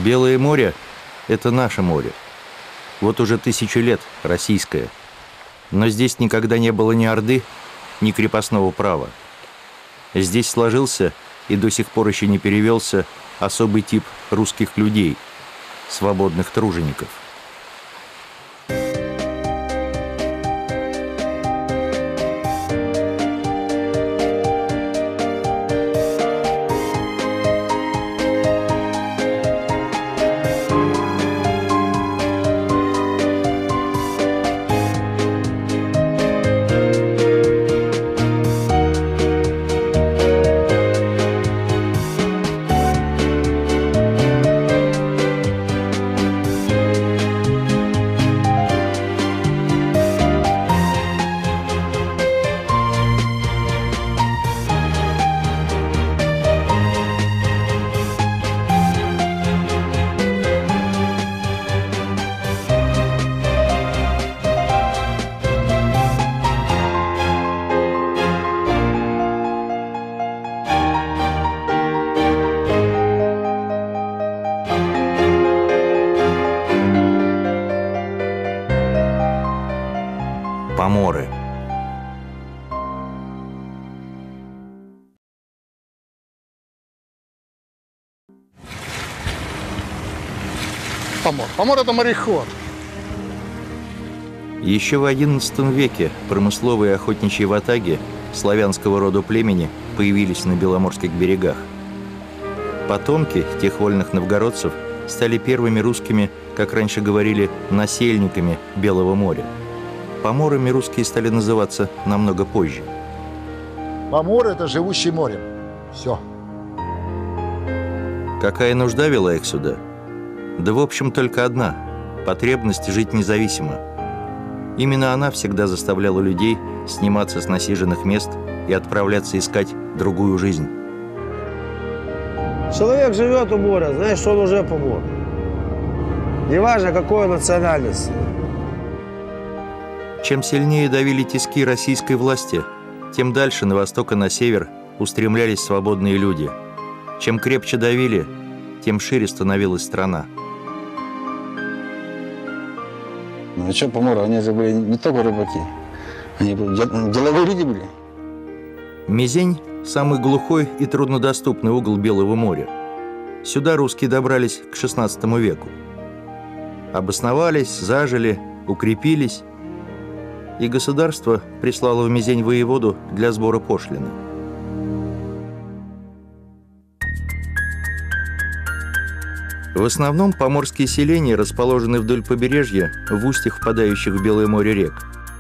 Белое море – это наше море. Вот уже 1000 лет российское. Но здесь никогда не было ни орды, ни крепостного права. Здесь сложился и до сих пор еще не перевелся особый тип русских людей – свободных тружеников. Поморы. Помор – это мореход. Еще в XI веке промысловые охотничьи ватаги славянского рода племени появились на Беломорских берегах. Потомки тех вольных новгородцев стали первыми русскими, как раньше говорили, насельниками Белого моря. Поморами русские стали называться намного позже. Помор – это живущий морем. Все. Какая нужда вела их сюда? Да, в общем, только одна – потребность жить независимо. Именно она всегда заставляла людей сниматься с насиженных мест и отправляться искать другую жизнь. Человек живет у моря, знаешь, что он уже помор. Неважно, какой национальности. Чем сильнее давили тиски российской власти, тем дальше на восток и на север устремлялись свободные люди. Чем крепче давили, тем шире становилась страна. Ну а что поморы? Они же были не только рыбаки, они деловые люди были. Мизень – самый глухой и труднодоступный угол Белого моря. Сюда русские добрались к XVI веку. Обосновались, зажили, укрепились, и государство прислало в Мизень воеводу для сбора пошлины. В основном поморские селения расположены вдоль побережья, в устьях впадающих в Белое море рек.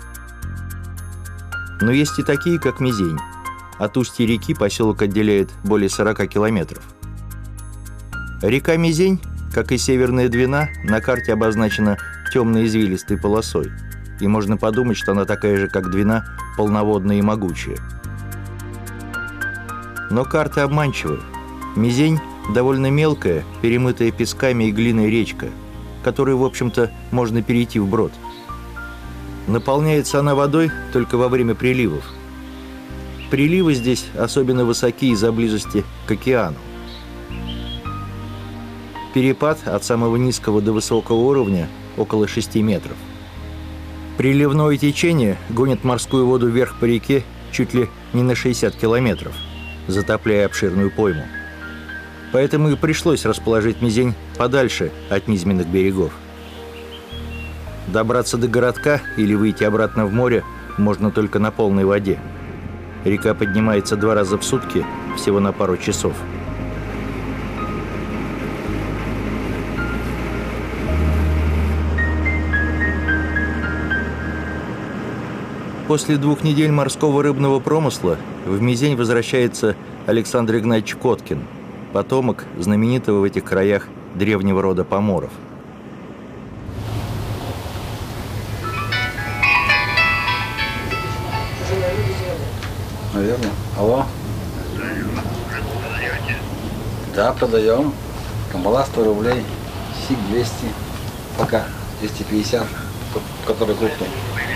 Но есть и такие, как Мизень. От устья реки поселок отделяет более 40 километров. Река Мизень, как и Северная Двина, на карте обозначена темной извилистой полосой. И можно подумать, что она такая же, как Двина, полноводная и могучая. Но карты обманчивы. Мизень – довольно мелкая, перемытая песками и глиной речка, которую, в общем-то, можно перейти вброд. Наполняется она водой только во время приливов. Приливы здесь особенно высоки из-за близости к океану. Перепад от самого низкого до высокого уровня около 6 метров. Приливное течение гонит морскую воду вверх по реке чуть ли не на 60 километров, затопляя обширную пойму. Поэтому и пришлось расположить Мизень подальше от низменных берегов. Добраться до городка или выйти обратно в море можно только на полной воде. Река поднимается 2 раза в сутки, всего на пару часов. После 2 недель морского рыбного промысла в Мизень возвращается Александр Игнатьевич Коткин, потомок знаменитого в этих краях древнего рода поморов. Наверное. Алло? Да, продаем. Камбала 100 рублей, сик 200, пока 250, который крупный.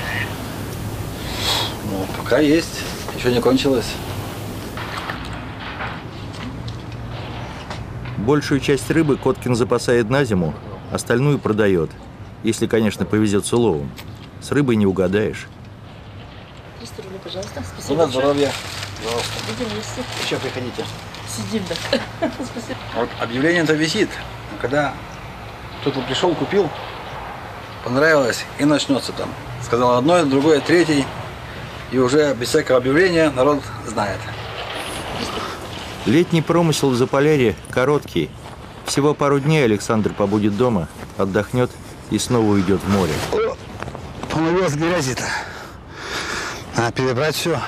Ну, пока есть, еще не кончилось. Большую часть рыбы Коткин запасает на зиму, остальную продает. Если, конечно, повезет с уловом. С рыбой не угадаешь. 300 рублей, пожалуйста. Спасибо. Здоровья. Пожалуйста. Будем вместе. Еще приходите. Сидим, да. Спасибо. Вот объявление-то висит. Когда кто-то пришел, купил, понравилось, и начнется там. Сказал одно, другое, третий. И уже без всякого объявления народ знает. Летний промысел в Заполярье короткий. Всего пару дней Александр побудет дома, отдохнет и снова уйдет в море. Помылось грязи-то. Надо перебрать все,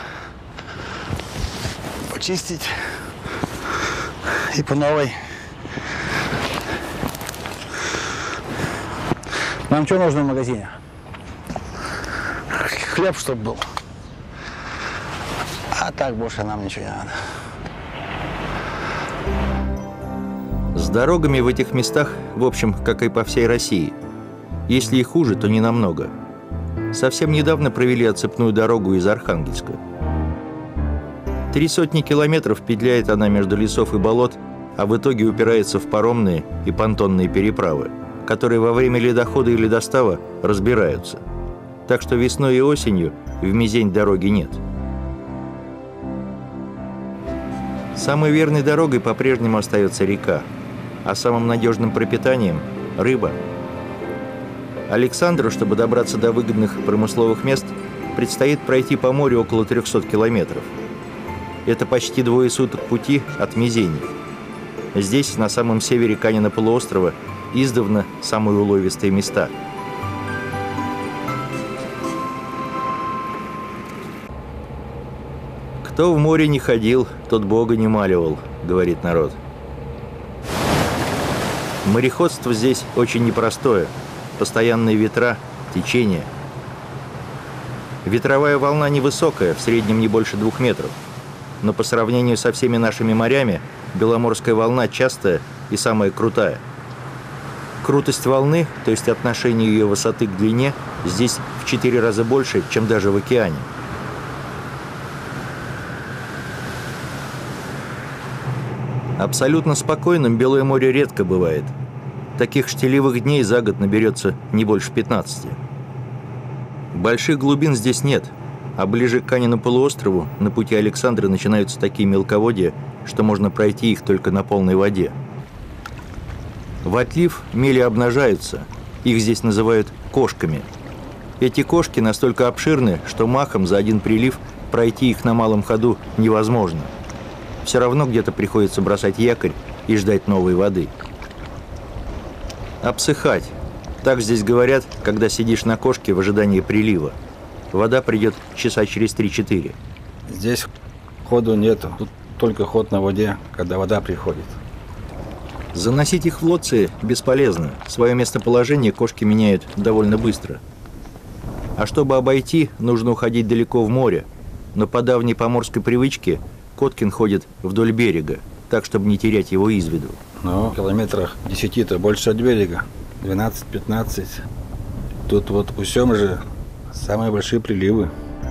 почистить и по новой. Нам что нужно в магазине? Хлеб, чтобы был. А так больше нам ничего не надо. С дорогами в этих местах, в общем, как и по всей России. Если и хуже, то не намного. Совсем недавно провели отцепную дорогу из Архангельска. 300 километров петляет она между лесов и болот, а в итоге упирается в паромные и понтонные переправы, которые во время ледохода и ледостава разбираются. Так что весной и осенью в мизень дороги нет. Самой верной дорогой по-прежнему остается река, а самым надежным пропитанием – рыба. Александру, чтобы добраться до выгодных промысловых мест, предстоит пройти по морю около 300 километров. Это почти 2 суток пути от Мизени. Здесь, на самом севере Канина полуострова, издавна самые уловистые места. «Кто в море не ходил, тот Бога не маливал», — говорит народ. Мореходство здесь очень непростое. Постоянные ветра, течения. Ветровая волна невысокая, в среднем не больше 2 метров. Но по сравнению со всеми нашими морями, Беломорская волна частая и самая крутая. Крутость волны, то есть отношение ее высоты к длине, здесь в 4 раза больше, чем даже в океане. Абсолютно спокойным Белое море редко бывает. Таких штилевых дней за год наберется не больше 15. Больших глубин здесь нет, а ближе к Канину полуострову на пути Александра начинаются такие мелководья, что можно пройти их только на полной воде. В отлив мели обнажаются, их здесь называют кошками. Эти кошки настолько обширны, что махом за один прилив пройти их на малом ходу невозможно. Все равно где-то приходится бросать якорь и ждать новой воды. Обсыхать. Так здесь говорят, когда сидишь на кошке в ожидании прилива. Вода придет часа через 3-4. Здесь ходу нету. Тут только ход на воде, когда вода приходит. Заносить их в лодцы бесполезно. Свое местоположение кошки меняют довольно быстро. А чтобы обойти, нужно уходить далеко в море. Но по давней поморской привычке Коткин ходит вдоль берега, так, чтобы не терять его из виду. Но километрах 10-то больше от берега. 12-15. Тут вот у Семжи самые большие приливы.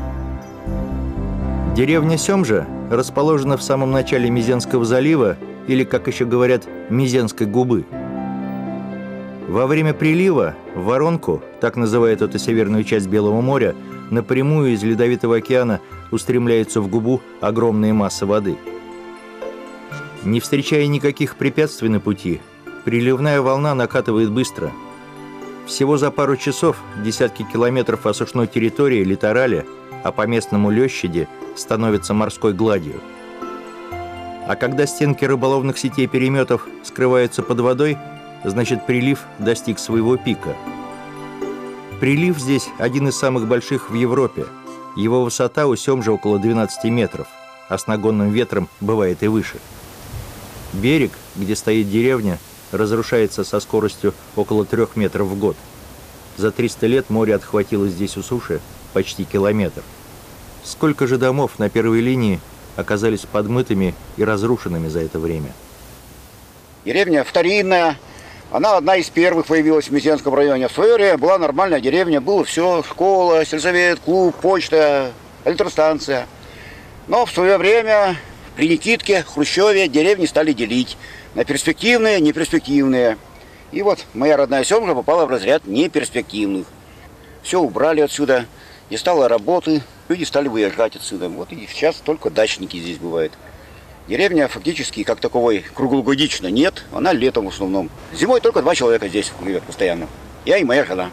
Деревня Семжа расположена в самом начале Мизенского залива, или, как еще говорят, Мизенской губы. Во время прилива в воронку, так называют эту северную часть Белого моря, напрямую из Ледовитого океана устремляются в губу огромные массы воды. Не встречая никаких препятствий на пути, приливная волна накатывает быстро. Всего за пару часов десятки километров осушной территории литораля, а по местному лещади, становятся морской гладью. А когда стенки рыболовных сетей переметов скрываются под водой, значит, прилив достиг своего пика. Прилив здесь один из самых больших в Европе. Его высота у Семжа около 12 метров, а с нагонным ветром бывает и выше. Берег, где стоит деревня, разрушается со скоростью около 3 метров в год. За 300 лет море отхватило здесь у суши почти километр. Сколько же домов на первой линии оказались подмытыми и разрушенными за это время? Деревня старинная, она одна из первых появилась в Мизенском районе. В свое время была нормальная деревня, было все, школа, сельсовет, клуб, почта, электростанция. Но в свое время при Никитке, Хрущеве деревни стали делить на перспективные, неперспективные. И вот моя родная семга попала в разряд неперспективных. Все убрали отсюда, не стало работы, люди стали выезжать отсюда. Вот и сейчас только дачники здесь бывают. Деревня фактически как таковой круглогодично нет, она летом в основном. Зимой только 2 человека здесь живет постоянно. Я и моя жена.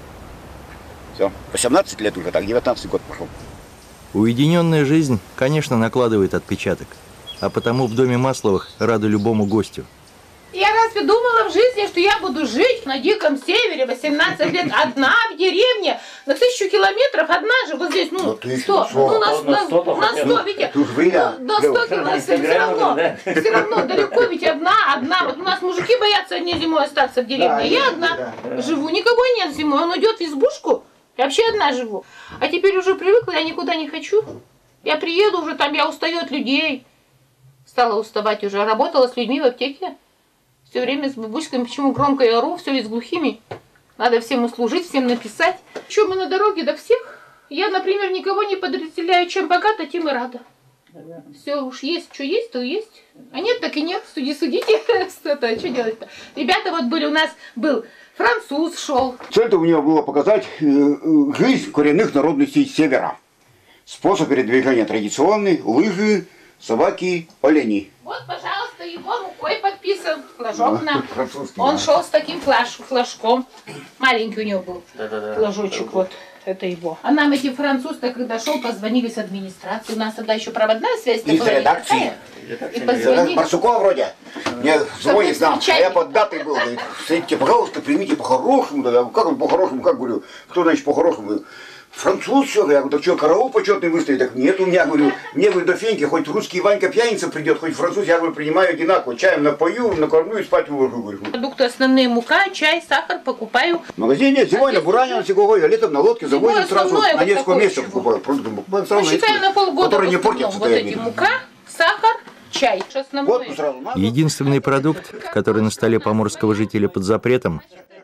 Все, 18 лет уже, так, 19 год пошел. Уединенная жизнь, конечно, накладывает отпечаток. А потому в доме Масловых рады любому гостю. Я разве думала в жизни, что я буду жить на диком севере 18 лет одна в деревне, на 1000 километров одна же, вот здесь, ну, 100, ну, на 100, видите, на 100 километров, все равно далеко, ведь одна, вот у нас мужики боятся одни зимой остаться в деревне, а я одна живу, никого нет зимой, он идет в избушку, я вообще одна живу, а теперь уже привыкла, я никуда не хочу, я приеду уже там, я устаю от людей, стала уставать уже, работала с людьми в аптеке. Все время с бабушками, почему громко я ору, все ведь с глухими. Надо всем услужить, всем написать. Что мы на дороге, да всех. Я, например, никого не подразделяю, чем богато, тем и рада. Все уж есть, что есть, то есть. А нет, так и нет. Судите, что делать-то. Ребята вот были, у нас был француз шел. Цель-то у него было показать жизнь коренных народностей севера. Способ передвижения традиционный, лыжи, собаки, олени. Вот, пожалуйста, его рукой подписан флажок нам. Он шел с таким флажком. Маленький у него был флажочек, вот. Это его. А нам эти французы, когда шел, позвонили с администрации. У нас тогда еще проводная связь из была редакции. И позвонили. Барсукова вроде. Мне звонит нам, а я под датой был. Говорит, садите, пожалуйста, примите по-хорошему. Как он по-хорошему, как говорю? Кто значит по-хорошему? Француз, все, я говорю, так что, караул почетный выставить? Так нет у меня, говорю, мне, говорю, до феньки, хоть русский Ванька пьяница придет, хоть француз, я, говорю, принимаю одинаково, чаем напою, накормлю и спать уложу, говорю. Продукты основные: мука, чай, сахар покупаю. В магазине зимой на буране, на Сиговой, а летом на лодке завозят сразу, на несколько месяцев покупаю. Продукты покупаем сразу, считаю, на полгода которые не портятся. Вот эти мука, сахар, чай. Вот, сразу надо. Единственный продукт, который на столе поморского жителя под запретом,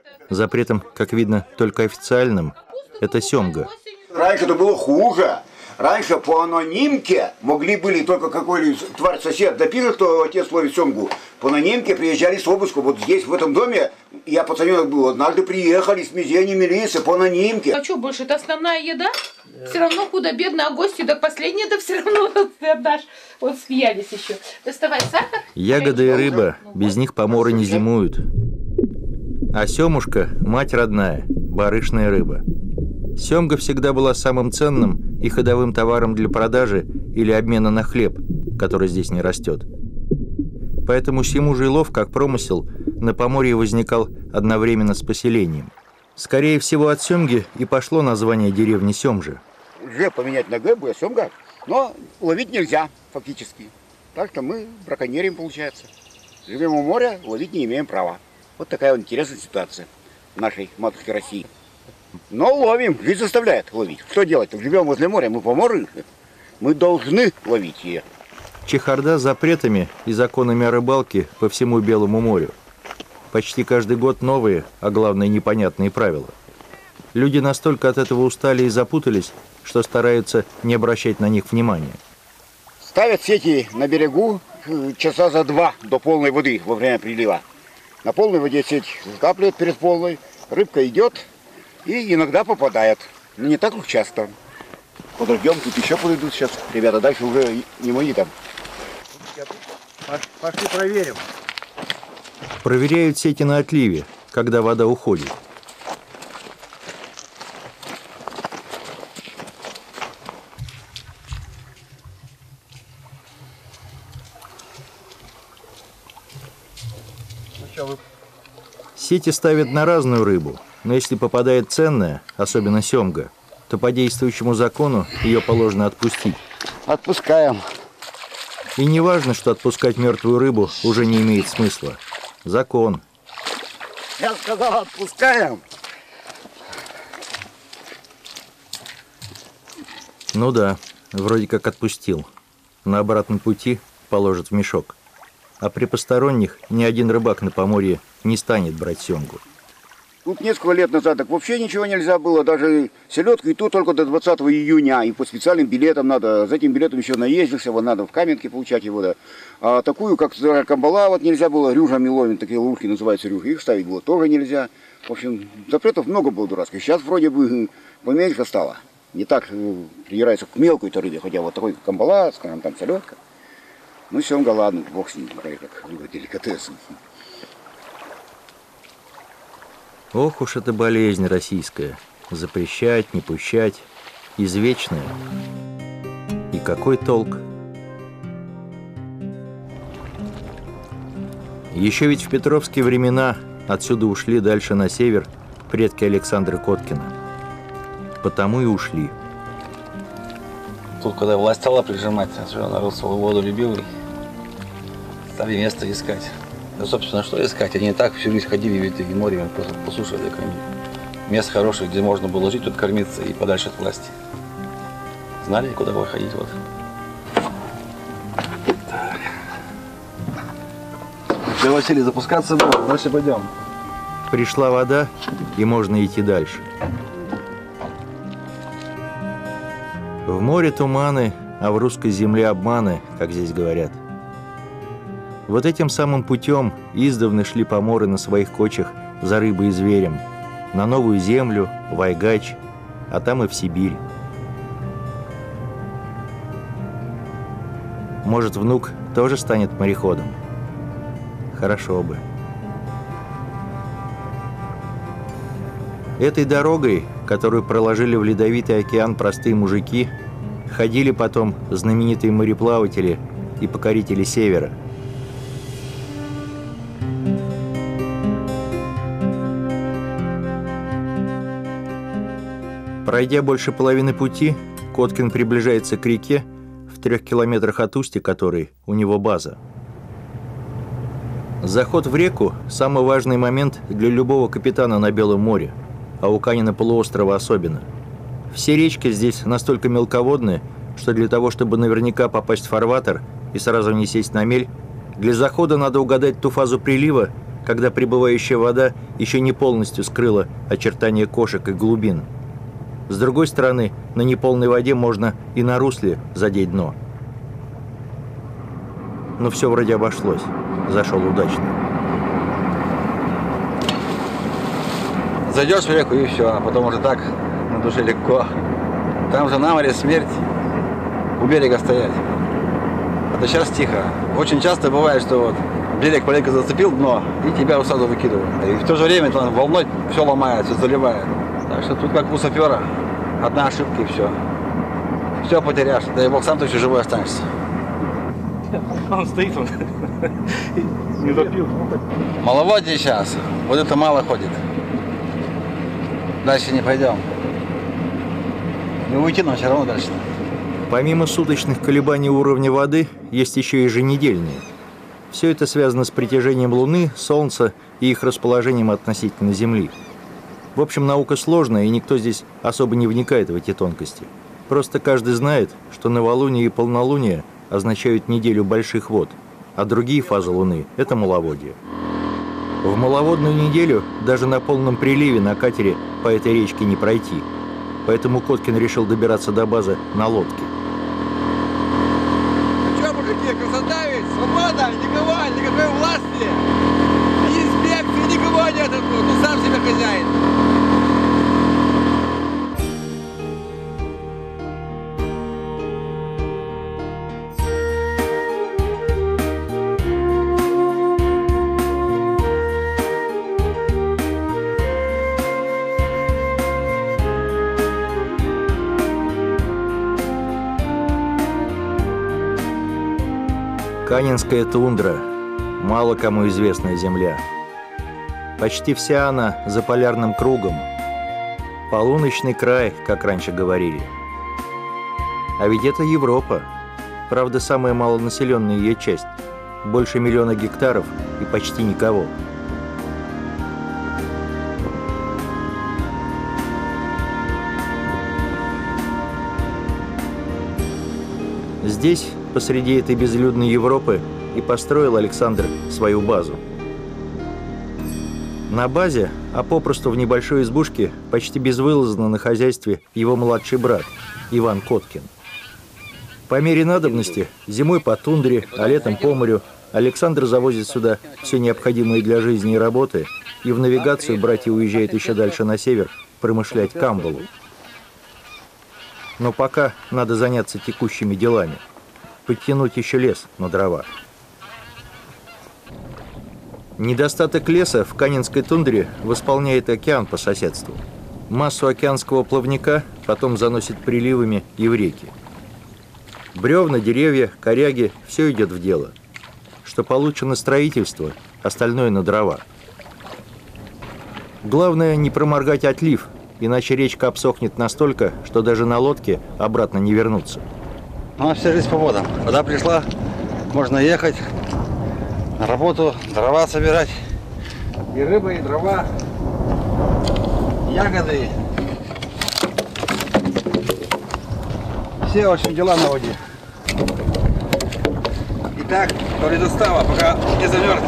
как видно, только официальным, это семга. Раньше-то было хуже. Раньше по анонимке могли были только какой-нибудь тварь-сосед допишет, что отец ловит семгу. По анонимке приезжали с обыском. Вот здесь, в этом доме, я пацаненок был, однажды приехали с мизени милиции по анонимке. А что больше, это основная еда? Все равно худо-бедно, а гости, так последние, да все равно ты отдашь. Вот смеялись еще. Доставай сахар. Ягоды и рыба, без них поморы не зимуют. А семушка – мать родная, барышная рыба. Семга всегда была самым ценным и ходовым товаром для продажи или обмена на хлеб, который здесь не растет. Поэтому семужий лов, как промысел, на Поморье возникал одновременно с поселением. Скорее всего, от семги и пошло название деревни Семжи. Уже поменять на Г будет семга, но ловить нельзя фактически. Так что мы браконьерим, получается. Живем у моря, ловить не имеем права. Вот такая вот интересная ситуация в нашей матушке России. Но ловим, жизнь заставляет ловить. Что делать? Живем возле моря, мы поморы, мы должны ловить ее. Чехарда с запретами и законами о рыбалке по всему Белому морю. Почти каждый год новые, а главное непонятные правила. Люди настолько от этого устали и запутались, что стараются не обращать на них внимания. Ставят сети на берегу часа за 2 до полной воды во время прилива. На полной воде сеть закапливают перед полной, рыбка идет и иногда попадает. Но не так уж часто. Подождем, тут еще подойдут сейчас. Ребята, дальше уже не мои там. Пошли проверим. Проверяют сети на отливе, когда вода уходит. Сети ставят на разную рыбу, но если попадает ценная, особенно семга, то по действующему закону ее положено отпустить. Отпускаем. И не важно, что отпускать мертвую рыбу уже не имеет смысла. Закон. Я сказал, отпускаем. Ну да, вроде как отпустил. На обратном пути положат в мешок. А при посторонних ни один рыбак на Поморье не станет брать семгу. Тут несколько лет назад так вообще ничего нельзя было, даже селедку и то только до 20 июня, и по специальным билетам надо, за этим билетом еще наездился, вот надо в Каменке получать его, да. А такую, как камбала, вот нельзя было, рюжами ловим, такие ловушки называются рюжи, их ставить было тоже нельзя. В общем, запретов много было дурацких, сейчас вроде бы поменьше стало, не так придирается к мелкой-то рыбе, хотя вот такой камбала, скажем, там селедка, ну семга, ладно, бог с ним, как рыба деликатес. Ох уж эта болезнь российская. Запрещать, не пущать. Извечная. И какой толк? Еще ведь в петровские времена отсюда ушли дальше на север предки Александра Коткина. Потому и ушли. Тут, когда власть стала прижимать, отсюда народ свою любил, стали место искать. Да, собственно, что искать? Они и так всю жизнь ходили ведь и морем, по суше далеко. Мест хороших, где можно было жить, тут кормиться и подальше от власти. Знали, куда выходить, вот. Так. Все, Василий, запускаться было, дальше пойдем. Пришла вода, и можно идти дальше. В море туманы, а в русской земле обманы, как здесь говорят. Вот этим самым путем издавна шли поморы на своих кочах за рыбой и зверем, на новую землю, в Айгач, а там и в Сибирь. Может, внук тоже станет мореходом? Хорошо бы. Этой дорогой, которую проложили в ледовитый океан простые мужики, ходили потом знаменитые мореплаватели и покорители Севера. Пройдя больше половины пути, Коткин приближается к реке, в 3 километрах от устья которой у него база. Заход в реку – самый важный момент для любого капитана на Белом море, а у Канина полуострова особенно. Все речки здесь настолько мелководные, что для того, чтобы наверняка попасть в фарватер и сразу не сесть на мель, для захода надо угадать ту фазу прилива, когда прибывающая вода еще не полностью скрыла очертания кошек и глубин. С другой стороны, на неполной воде можно и на русле задеть дно. Но все вроде обошлось. Зашел удачно. Зайдешь в реку и все, а потом уже так на душе легко. Там же на море смерть, у берега стоять. Это сейчас тихо. Очень часто бывает, что вот берег маленько зацепил дно и тебя сразу выкидывают. И в то же время там волной все ломает, все заливает. Так что тут как у сапера, одна ошибка и все. Все потеряешь, дай бог, сам ты еще живой останешься. Он стоит, он не допил. Маловодье сейчас, вот это мало ходит. Дальше не пойдем. Не уйти, но все равно дальше. Помимо суточных колебаний уровня воды, есть еще и еженедельные. Все это связано с притяжением Луны, Солнца и их расположением относительно Земли. В общем, наука сложная, и никто здесь особо не вникает в эти тонкости. Просто каждый знает, что новолуние и полнолуние означают неделю больших вод, а другие фазы Луны – это маловодье. В маловодную неделю даже на полном приливе на катере по этой речке не пройти. Поэтому Коткин решил добираться до базы на лодке. Ну что, мужики, красота ведь, свобода, никого, никакой власти, ни инспекции, никого нет, ну сам себе хозяин. Канинская тундра – мало кому известная земля. Почти вся она за полярным кругом. Полуночный край, как раньше говорили. А ведь это Европа. Правда, самая малонаселенная ее часть. Больше 1 миллиона гектаров и почти никого. Здесь, посреди этой безлюдной Европы, и построил Александр свою базу. На базе, а попросту в небольшой избушке, почти безвылазно на хозяйстве его младший брат Иван Коткин. По мере надобности, зимой по тундре, а летом по морю, Александр завозит сюда все необходимое для жизни и работы, и в навигацию братья уезжают еще дальше на север, промышлять камбалу. Но пока надо заняться текущими делами, подтянуть еще лес на дрова. Недостаток леса в Канинской тундре восполняет океан по соседству. Массу океанского плавника потом заносит приливами и в реки. Бревна, деревья, коряги – все идет в дело. Что получено строительство, остальное на дрова. Главное не проморгать отлив, иначе речка обсохнет настолько, что даже на лодке обратно не вернуться. У нас вся жизнь по водам. Вода пришла, можно ехать на работу, дрова собирать. И рыба, и дрова, и ягоды. Все, в общем, дела на воде. Итак, до ледостава, пока не замерз.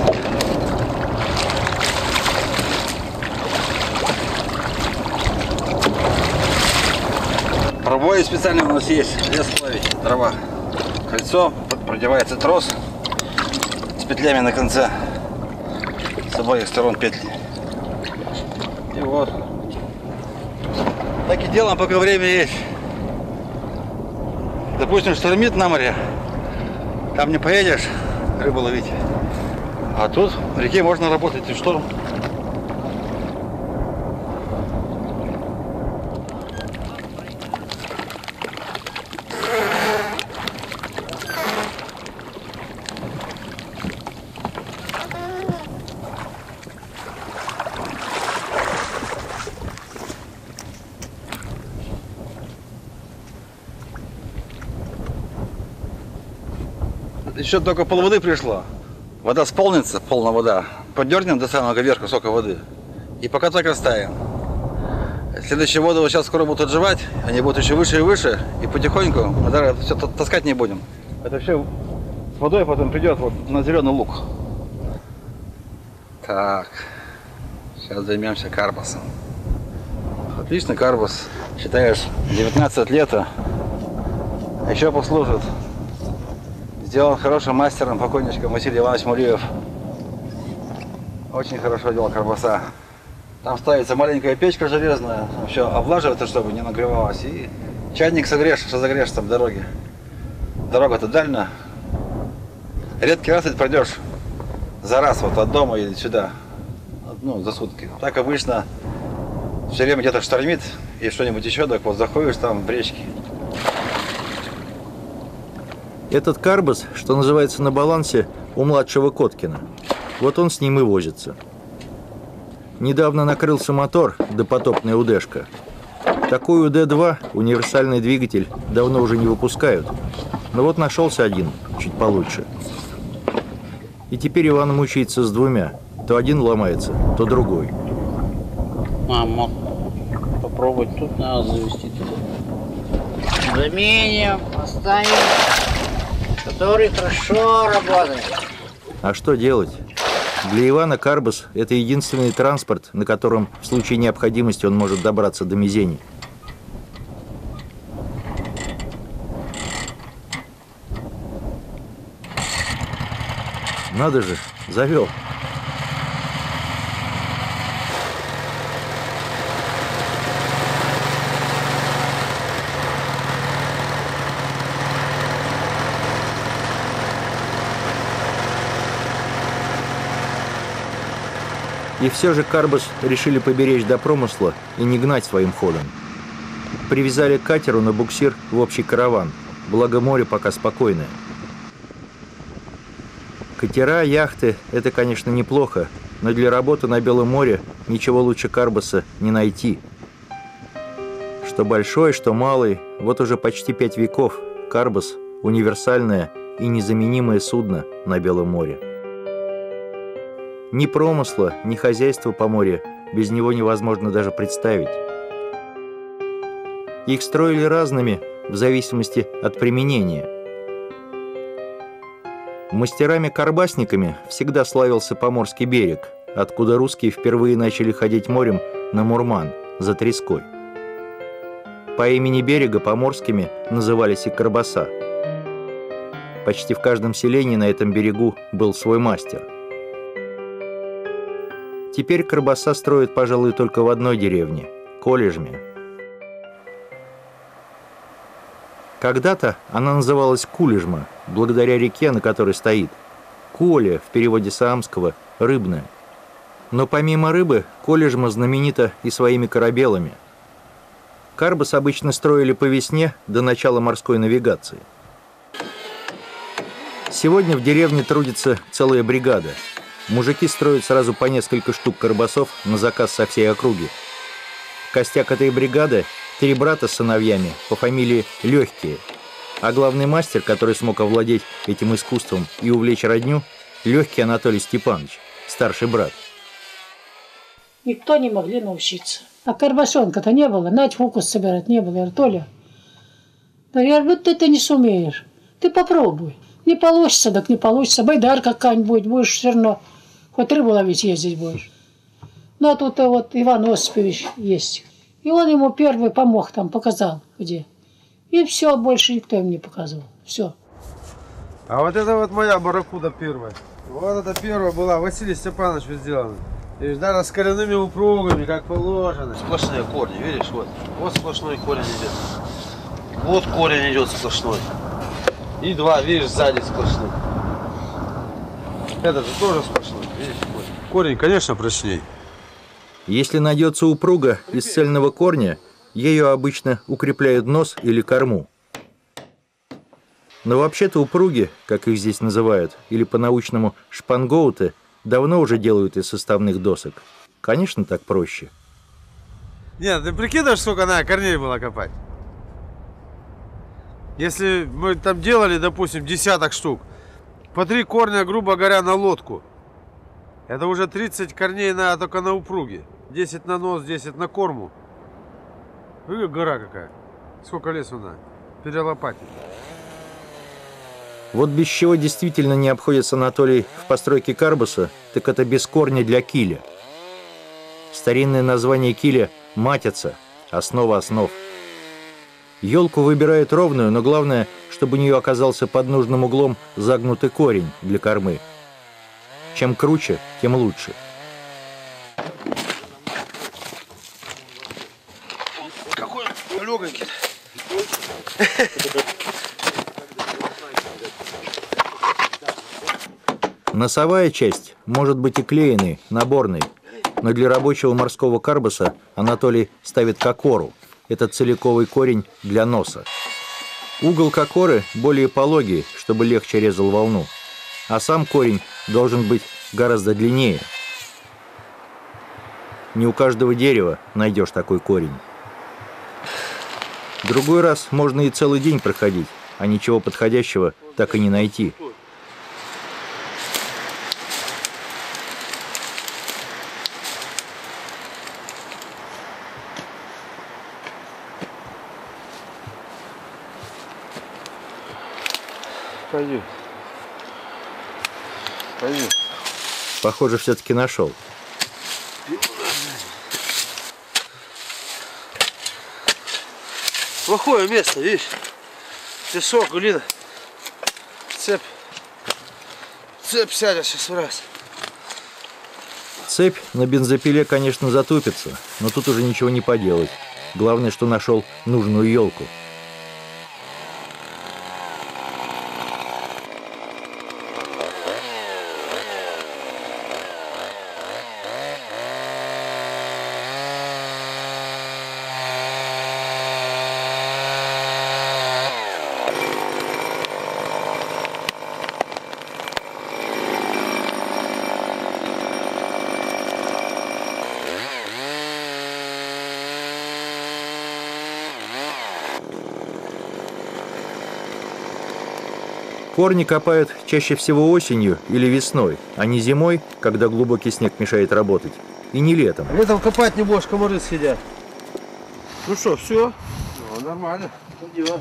Пробои специально у нас есть, лес плавить, дрова. Кольцо, продевается трос с петлями на конце, с обоих сторон петли. И вот. Так и делаем, пока время есть. Допустим, штормит на море, там не поедешь рыбу ловить. А тут в реке можно работать и в шторм. Еще только полводы пришло. Вода сполнится, полная вода. Поддернем до самого верха сока воды. И пока так оставим. Следующие воды вот сейчас скоро будут отживать. Они будут еще выше и выше. И потихоньку мы даже все таскать не будем. Это все с водой потом придет вот на зеленый луг. Так. Сейчас займемся карбасом. Отличный карбас. Считаешь, 19 лет. А еще послужит. Сделан хорошим мастером, покойничком Василий Иванович Муриев. Очень хорошо делал карбаса. Там ставится маленькая печка железная, все облаживается, чтобы не нагревалось. И чайник согрешь, разогрешь там дороги. Дорога-то дальняя. Редкий раз ты пройдешь за раз вот от дома и сюда. Ну, за сутки. Так обычно все время где-то штормит и что-нибудь еще, так вот заходишь там в речке. Этот карбас, что называется, на балансе у младшего Коткина. Вот он с ним и возится. Недавно накрылся мотор, допотопная УДшка. Такой УД-2, универсальный двигатель, давно уже не выпускают. Но вот нашелся один, чуть получше. И теперь Иван мучается с двумя. То один ломается, то другой. Мама, попробовать тут надо завести туда. Заменим, поставим. Который хорошо работает. А что делать? Для Ивана карбас – это единственный транспорт, на котором в случае необходимости он может добраться до Мизени. Надо же, завел. И все же карбас решили поберечь до промысла и не гнать своим ходом. Привязали к катеру на буксир в общий караван, благо море пока спокойное. Катера, яхты – это, конечно, неплохо, но для работы на Белом море ничего лучше карбаса не найти. Что большой, что малый, вот уже почти 5 веков карбас – универсальное и незаменимое судно на Белом море. Ни промысла, ни хозяйства по морю без него невозможно даже представить. Их строили разными в зависимости от применения. Мастерами-карбасниками всегда славился Поморский берег, откуда русские впервые начали ходить морем на Мурман, за треской. По имени берега поморскими назывались и Карбаса. Почти в каждом селении на этом берегу был свой мастер. Теперь Карбаса строят, пожалуй, только в одной деревне – Колежме. Когда-то она называлась Кулежма, благодаря реке, на которой стоит. Коле, в переводе саамского, рыбная. Но помимо рыбы, Колежма знаменита и своими корабелами. Карбас обычно строили по весне до начала морской навигации. Сегодня в деревне трудится целая бригада. Мужики строят сразу по несколько штук карбасов на заказ со всей округи. Костяк этой бригады – 3 брата с сыновьями по фамилии Легкие. А главный мастер, который смог овладеть этим искусством и увлечь родню – Легкий Анатолий Степанович, старший брат. Никто не могли научиться. А карбасонка-то не было, Надь фокус собирать не было. Я говорю, Толя, да я говорю, ты не сумеешь, ты попробуй. Не получится, так не получится. Байдар какая-нибудь, будешь все равно, хоть рыбу ловить ездить будешь. Ну а тут вот Иван Осипович есть. И он ему первый помог там, показал где. И все, больше никто им не показывал. Все. А вот это вот моя барракуда первая. Вот это первая была, Василий Степанович сделана. И даже с коренными упругами, как положено. Сплошные корни, видишь, вот. Вот сплошной корень идет. Вот корень идет сплошной. И 2, видишь, сзади сплошной. Это же тоже сплошной, видишь, корень. Корень, конечно, прочней. Если найдется упруга из цельного корня, ею обычно укрепляют нос или корму. Но вообще-то упруги, как их здесь называют, или по-научному шпангоуты, давно уже делают из составных досок. Конечно, так проще. Нет, ты прикидываешь, сколько надо корней было копать? Если мы там делали, допустим, десяток штук, по 3 корня, грубо говоря, на лодку, это уже 30 корней надо только на упруги. 10 на нос, 10 на корму. Видишь, гора какая. Сколько лесу надо. Перелопатить. Вот без чего действительно не обходится Анатолий в постройке карбаса, так это без корня для киля. Старинное название киля – матица, основа основ. Елку выбирают ровную, но главное, чтобы у нее оказался под нужным углом загнутый корень для кормы. Чем круче, тем лучше. Какой легонький. Носовая часть может быть и клееной, наборной, но для рабочего морского карбаса Анатолий ставит кокору. Это целиковый корень для носа. Угол кокоры более пологий, чтобы легче резал волну, а сам корень должен быть гораздо длиннее. Не у каждого дерева найдешь такой корень. Другой раз можно и целый день проходить, а ничего подходящего так и не найти. Пойди. Пойди. Похоже, все-таки нашел. Плохое место, видишь? Песок, глина. Цепь. Цепь сядет сейчас раз. Цепь на бензопиле, конечно, затупится, но тут уже ничего не поделать. Главное, что нашел нужную елку. Корни копают чаще всего осенью или весной, а не зимой, когда глубокий снег мешает работать, и не летом. Летом копать не будешь, комары съедят. Ну что, все? Ну, нормально. Дело.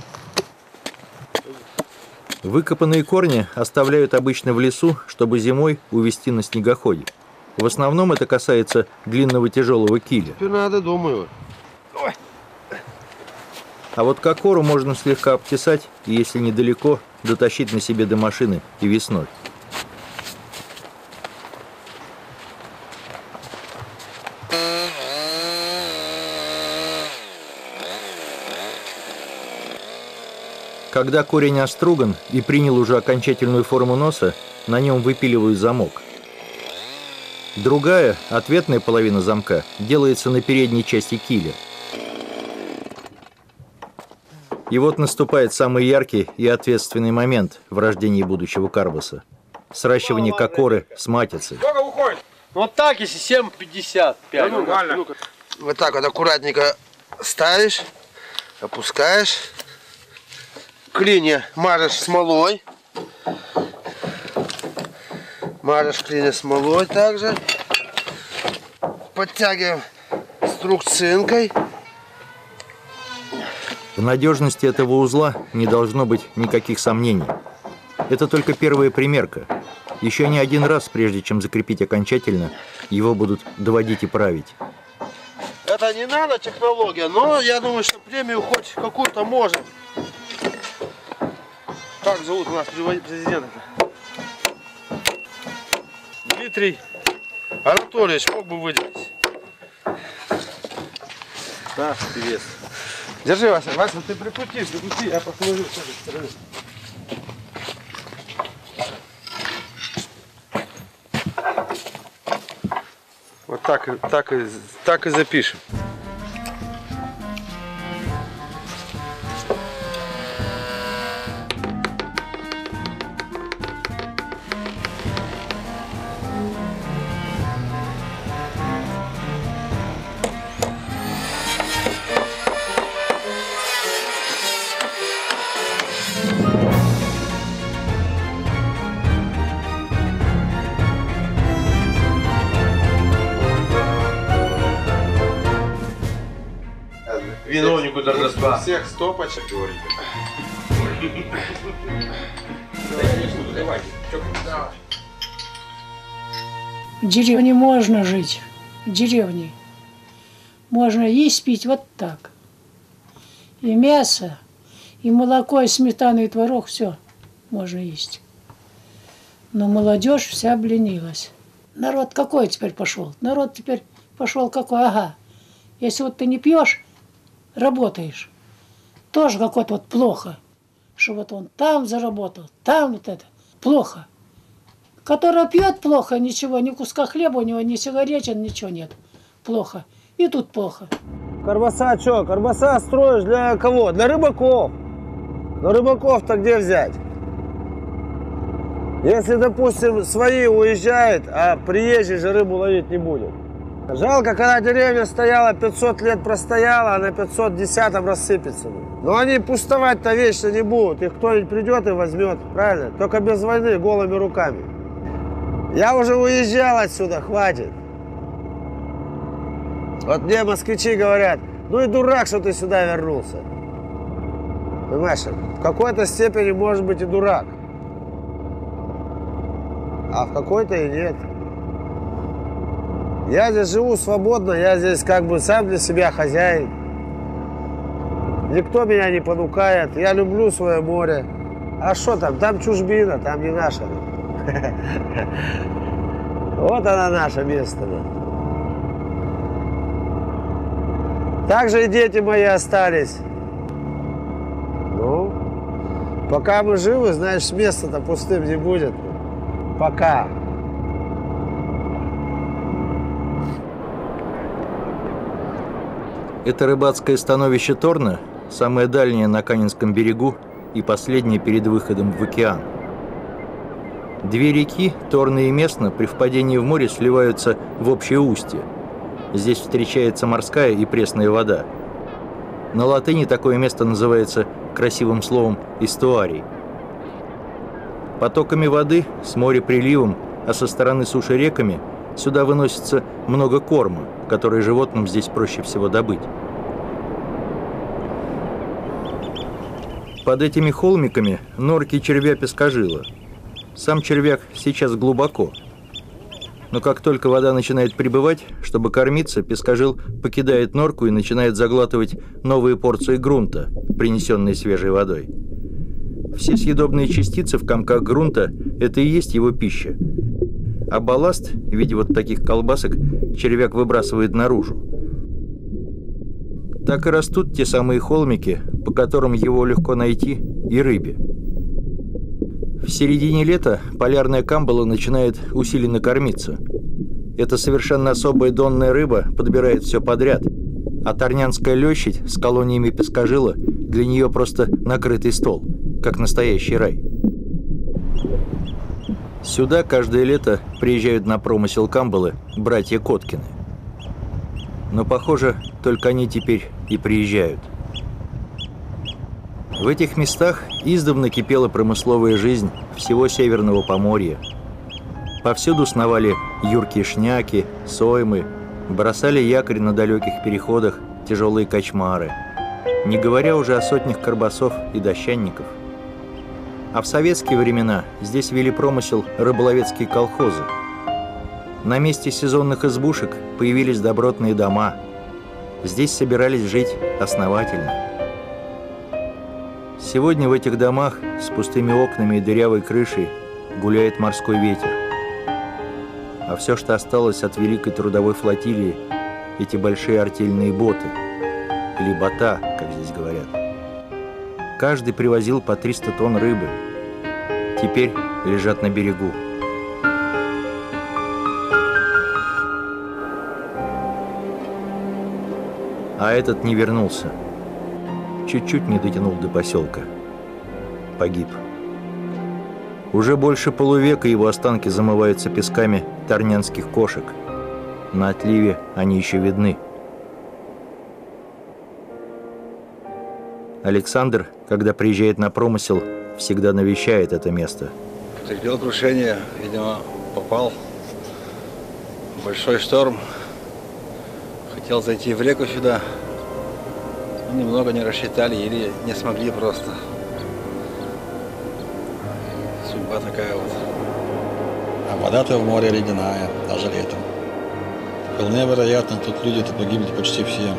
Выкопанные корни оставляют обычно в лесу, чтобы зимой увезти на снегоходе. В основном это касается длинного тяжелого киля. Теперь надо, думаю. А вот кокору можно слегка обтесать и, если недалеко, дотащить на себе до машины и весной. Когда корень оструган и принял уже окончательную форму носа, на нем выпиливают замок. Другая, ответная половина замка, делается на передней части киля. И вот наступает самый яркий и ответственный момент в рождении будущего карбаса. Сращивание кокоры с матицей. Сколько уходит? Вот так, если 7,55. Да, нормально. Вот так вот аккуратненько ставишь, опускаешь. Клинья мажешь смолой. Мажешь клинья смолой также. Подтягиваем струкцинкой. В надежности этого узла не должно быть никаких сомнений. Это только первая примерка. Еще не один раз, прежде чем закрепить окончательно, его будут доводить и править. Это не надо технология, но я думаю, что премию хоть какую-то может. Как зовут у нас президента? Дмитрий Анатольевич мог бы выделить. Да, привет. Держи, Вася. Вася, ты прикрути, я посмотрю с этой стороны. Вот так и запишем. Виновнику торжества. Всех стопочек. В деревне можно жить. В деревне можно есть, пить вот так. И мясо, и молоко, и сметана, и творог, все можно есть. Но молодежь вся обленилась. Народ какой теперь пошел? Народ теперь пошел какой? Ага. Если вот ты не пьешь, работаешь, тоже какой-то вот плохо. Что вот он там заработал, там вот это. Плохо. Который пьет плохо, ничего, ни куска хлеба у него, ни сигаретин, ничего нет. Плохо. И тут плохо. Карбаса что? Карбаса строишь для кого? Для рыбаков. Но рыбаков-то где взять? Если, допустим, свои уезжают, а приезжий же рыбу ловить не будет. Жалко, когда деревня стояла, 500 лет простояла, а на 510-м рассыпется. Но они пустовать-то вечно не будут. Их кто-нибудь придет и возьмет, правильно? Только без войны, голыми руками. Я уже уезжал отсюда, хватит. Вот мне москвичи говорят, ну и дурак, что ты сюда вернулся. Понимаешь, в какой-то степени может быть и дурак. А в какой-то и нет. Я здесь живу свободно, я здесь как бы сам для себя хозяин. Никто меня не понукает, я люблю свое море. А что там? Там чужбина, там не наше. Вот она наше место. Так же и дети мои остались. Ну, пока мы живы, знаешь, место-то пустым не будет. Пока. Это рыбацкое становище Торна, самое дальнее на Канинском берегу и последнее перед выходом в океан. Две реки, Торна и Месна, при впадении в море сливаются в общее устье. Здесь встречается морская и пресная вода. На латыни такое место называется красивым словом «эстуарий». Потоками воды, с моря приливом, а со стороны суши реками, сюда выносится много корма, который животным здесь проще всего добыть. Под этими холмиками норки червя-пескожила. Сам червяк сейчас глубоко. Но как только вода начинает прибывать, чтобы кормиться, пескожил покидает норку и начинает заглатывать новые порции грунта, принесенные свежей водой. Все съедобные частицы в комках грунта – это и есть его пища. А балласт в виде вот таких колбасок червяк выбрасывает наружу. Так и растут те самые холмики, по которым его легко найти, и рыбе. В середине лета полярная камбала начинает усиленно кормиться. Эта совершенно особая донная рыба подбирает все подряд, а торнянская лещадь с колониями пескожила для нее просто накрытый стол, как настоящий рай. Сюда каждое лето приезжают на промысел камбалы братья Коткины. Но, похоже, только они теперь и приезжают. В этих местах издавна кипела промысловая жизнь всего Северного Поморья. Повсюду сновали юркие шняки, соймы, бросали якорь на далеких переходах тяжелые качмары, не говоря уже о сотнях карбасов и дощанников. А в советские времена здесь вели промысел рыболовецкие колхозы. На месте сезонных избушек появились добротные дома. Здесь собирались жить основательно. Сегодня в этих домах с пустыми окнами и дырявой крышей гуляет морской ветер. А все, что осталось от великой трудовой флотилии, эти большие артельные боты, или бота, как здесь говорят. Каждый привозил по 300 тонн рыбы. Теперь лежат на берегу. А этот не вернулся. Чуть-чуть не дотянул до поселка. Погиб. Уже больше полувека его останки замываются песками торнянских кошек. На отливе они еще видны. Александр, когда приезжает на промысел, всегда навещает это место. Потерпел крушение, видимо, попал в большой шторм. Хотел зайти в реку сюда. Немного не рассчитали или не смогли просто. Судьба такая вот. А вода-то в море ледяная, даже летом. Вполне вероятно, тут люди-то погибли почти все.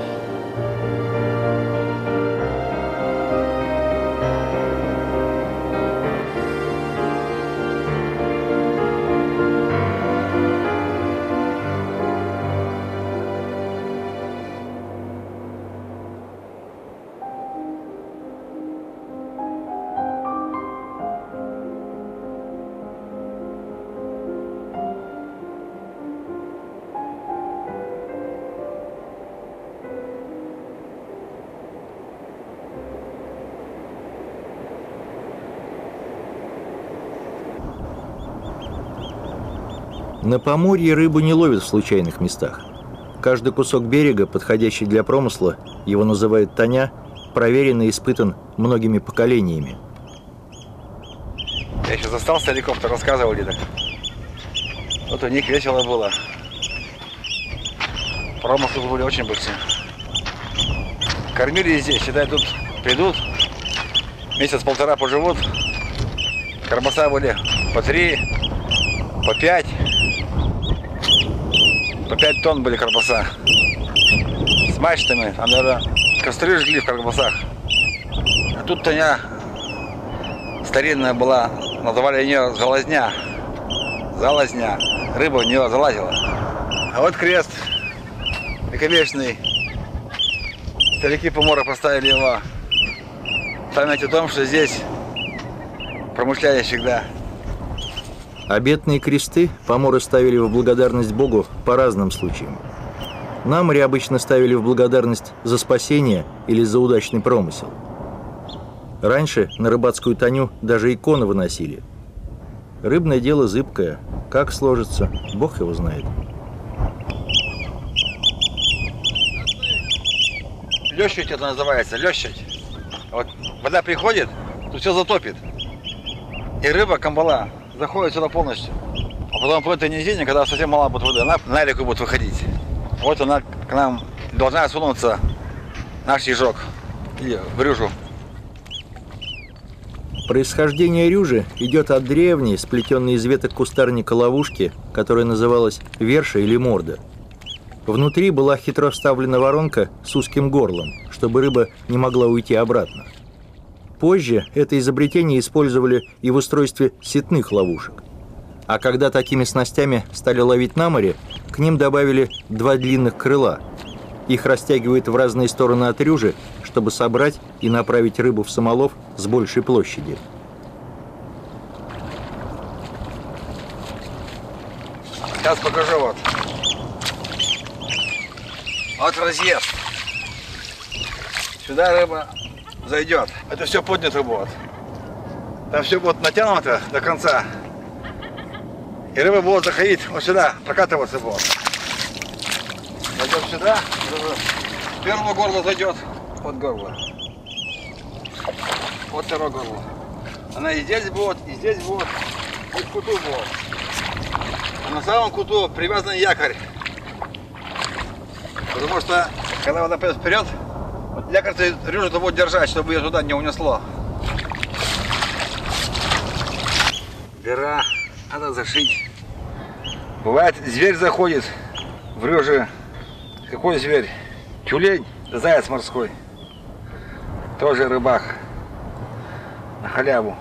На Поморье рыбу не ловят в случайных местах. Каждый кусок берега, подходящий для промысла, его называют таня, проверен и испытан многими поколениями. Я еще застал стариков-то, рассказывали так. Вот у них весело было. Промыслы были очень большие. Кормили здесь, считай, тут придут, месяц-полтора поживут. Карбаса были по 3, по 5. По 5 тонн были карбаса. С мачтами, там, наверное, костры жгли в карбасах. А тут таня старинная была, называли ее залозня. Залозня. Рыба в нее залазила. А вот крест вековечный. Старики Помора поставили его. Память о том, что здесь промышляли всегда. Обетные кресты поморы ставили в благодарность Богу по разным случаям. На море обычно ставили в благодарность за спасение или за удачный промысел. Раньше на рыбацкую таню даже иконы выносили. Рыбное дело зыбкое. Как сложится, Бог его знает. Лещадь это называется, лещадь. Вот вода приходит, тут все затопит. И рыба, камбала, заходит сюда полностью. А потом по этой низине, когда совсем мало будет воды, она на реку будет выходить. Вот она к нам должна сунуться наш ежок. И в брюжу. Происхождение рюжи идет от древней, сплетенной из веток кустарника ловушки, которая называлась верша или морда. Внутри была хитро вставлена воронка с узким горлом, чтобы рыба не могла уйти обратно. Позже это изобретение использовали и в устройстве сетных ловушек. А когда такими снастями стали ловить на море, к ним добавили 2 длинных крыла. Их растягивают в разные стороны от рюжи, чтобы собрать и направить рыбу в самолов с большей площади. Сейчас покажу вот. Вот разъезд. Сюда рыба зайдет. Это все поднято будет. Там все будет натянуто до конца. И рыба будет заходить вот сюда, прокатываться будет. Зайдем сюда. С первого горла зайдет под горло. Вот второе горло. Она и здесь будет, и здесь будет, и в куту будет. А на самом куту привязан якорь. Потому что, когда вода пойдет вперед, вот якорь рюжу будет держать, чтобы ее туда не унесло. Дыра, надо зашить. Бывает, зверь заходит в рюже. Какой зверь? Тюлень, заяц морской. Тоже рыбак. На халяву.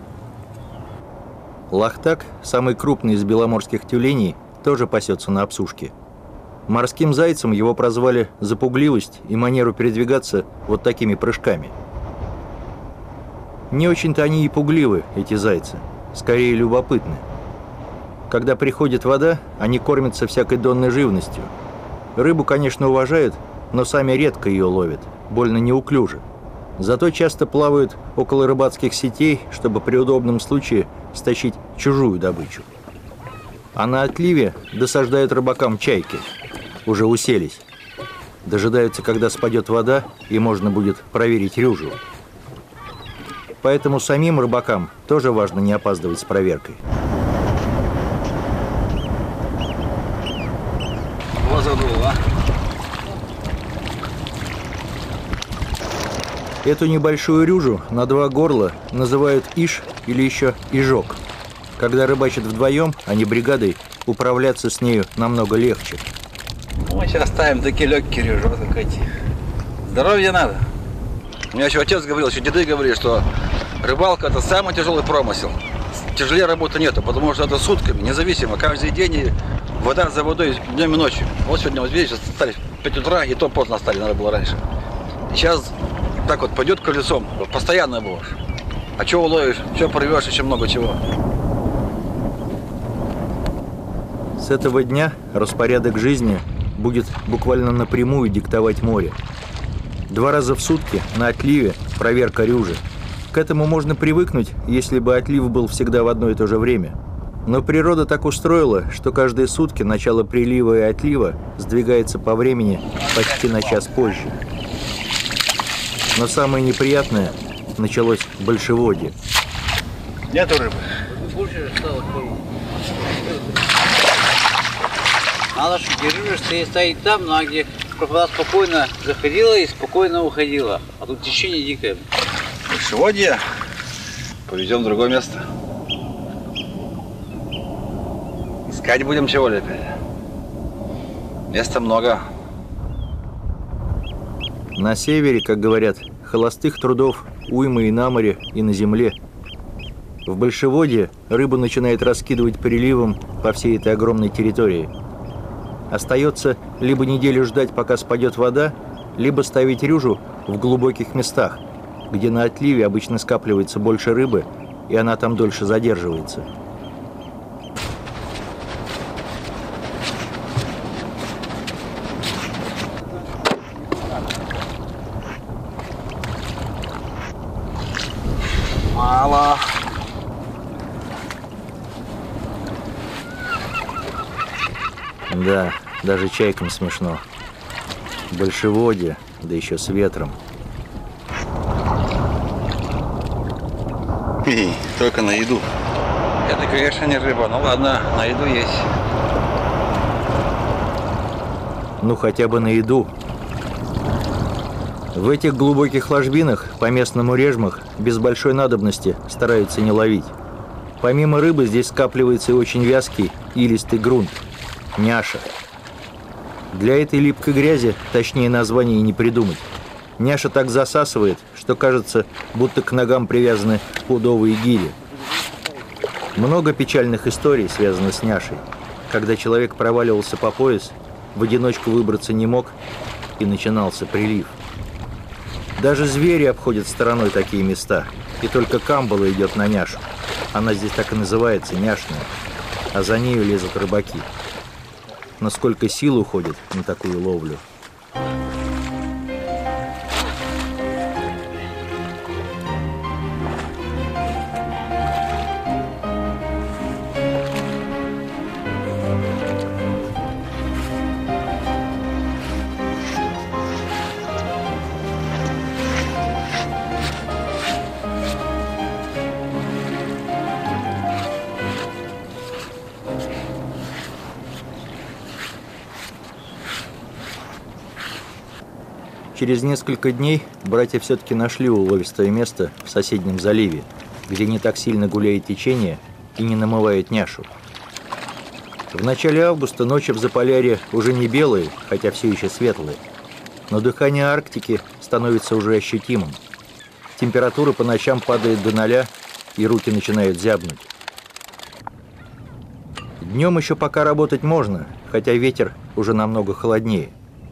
Лахтак, самый крупный из беломорских тюленей, тоже пасется на обсушке. Морским зайцем его прозвали за пугливость и манеру передвигаться вот такими прыжками. Не очень-то они и пугливы, эти зайцы, скорее любопытны. Когда приходит вода, они кормятся всякой донной живностью. Рыбу, конечно, уважают, но сами редко ее ловят, больно неуклюже. Зато часто плавают около рыбацких сетей, чтобы при удобном случае стащить чужую добычу. А на отливе досаждают рыбакам чайки. Уже уселись. Дожидаются, когда спадет вода, и можно будет проверить рюжу. Поэтому самим рыбакам тоже важно не опаздывать с проверкой. Вот задуло, Эту небольшую рюжу на 2 горла называют иш или еще ижок. Когда рыбачат вдвоем, а не бригадой, управляться с нею намного легче. Мы сейчас ставим такие легкие рюжи, эти. Здоровья надо. У меня еще отец говорил, еще деды говорили, что рыбалка — это самый тяжелый промысел. Тяжелее работы нету, потому что это сутками, независимо, каждый день вода за водой днем и ночью. Вот сегодня, вот видите, стали в 5 утра, и то поздно стали, надо было раньше. И сейчас так вот пойдет колесом, постоянно будешь. А что уловишь, что порвешь, еще много чего. С этого дня распорядок жизни будет буквально напрямую диктовать море. 2 раза в сутки на отливе проверка рюжи. К этому можно привыкнуть, если бы отлив был всегда в одно и то же время. Но природа так устроила, что каждые сутки начало прилива и отлива сдвигается по времени почти на час позже. Но самое неприятное началось в большеводье. Нету рыбы. Надо, что держишь, стоит там, но где вода спокойно заходила и спокойно уходила. А тут течение дикое. Большеводье. Повезем в другое место. Искать будем чего ли опять. Места много. На севере, как говорят, холостых трудов уйма и на море, и на земле. В большеводье рыбу начинает раскидывать приливом по всей этой огромной территории. Остается либо неделю ждать, пока спадет вода, либо ставить рюжу в глубоких местах, где на отливе обычно скапливается больше рыбы, и она там дольше задерживается. Мало. Да, даже чайкам смешно. Большеводье, да еще с ветром. Только на еду. Это, конечно, не рыба. Ну ладно, на еду есть. Ну хотя бы на еду. В этих глубоких ложбинах, по местному режмах, без большой надобности стараются не ловить. Помимо рыбы здесь скапливается и очень вязкий, илистый грунт – няша. Для этой липкой грязи точнее название и не придумать. Няша так засасывает, что кажется, будто к ногам привязаны пудовые гири. Много печальных историй связано с няшей. Когда человек проваливался по пояс, в одиночку выбраться не мог, и начинался прилив. Даже звери обходят стороной такие места, и только камбала идет на няшу. Она здесь так и называется, няшная, а за нею лезут рыбаки. Но сколько сил уходит на такую ловлю. Через несколько дней братья все-таки нашли уловистое место в соседнем заливе, где не так сильно гуляет течение и не намывает няшу. В начале августа ночи в Заполярье уже не белые, хотя все еще светлые, но дыхание Арктики становится уже ощутимым. Температура по ночам падает до 0, и руки начинают зябнуть. Днем еще пока работать можно, хотя ветер уже намного холоднее.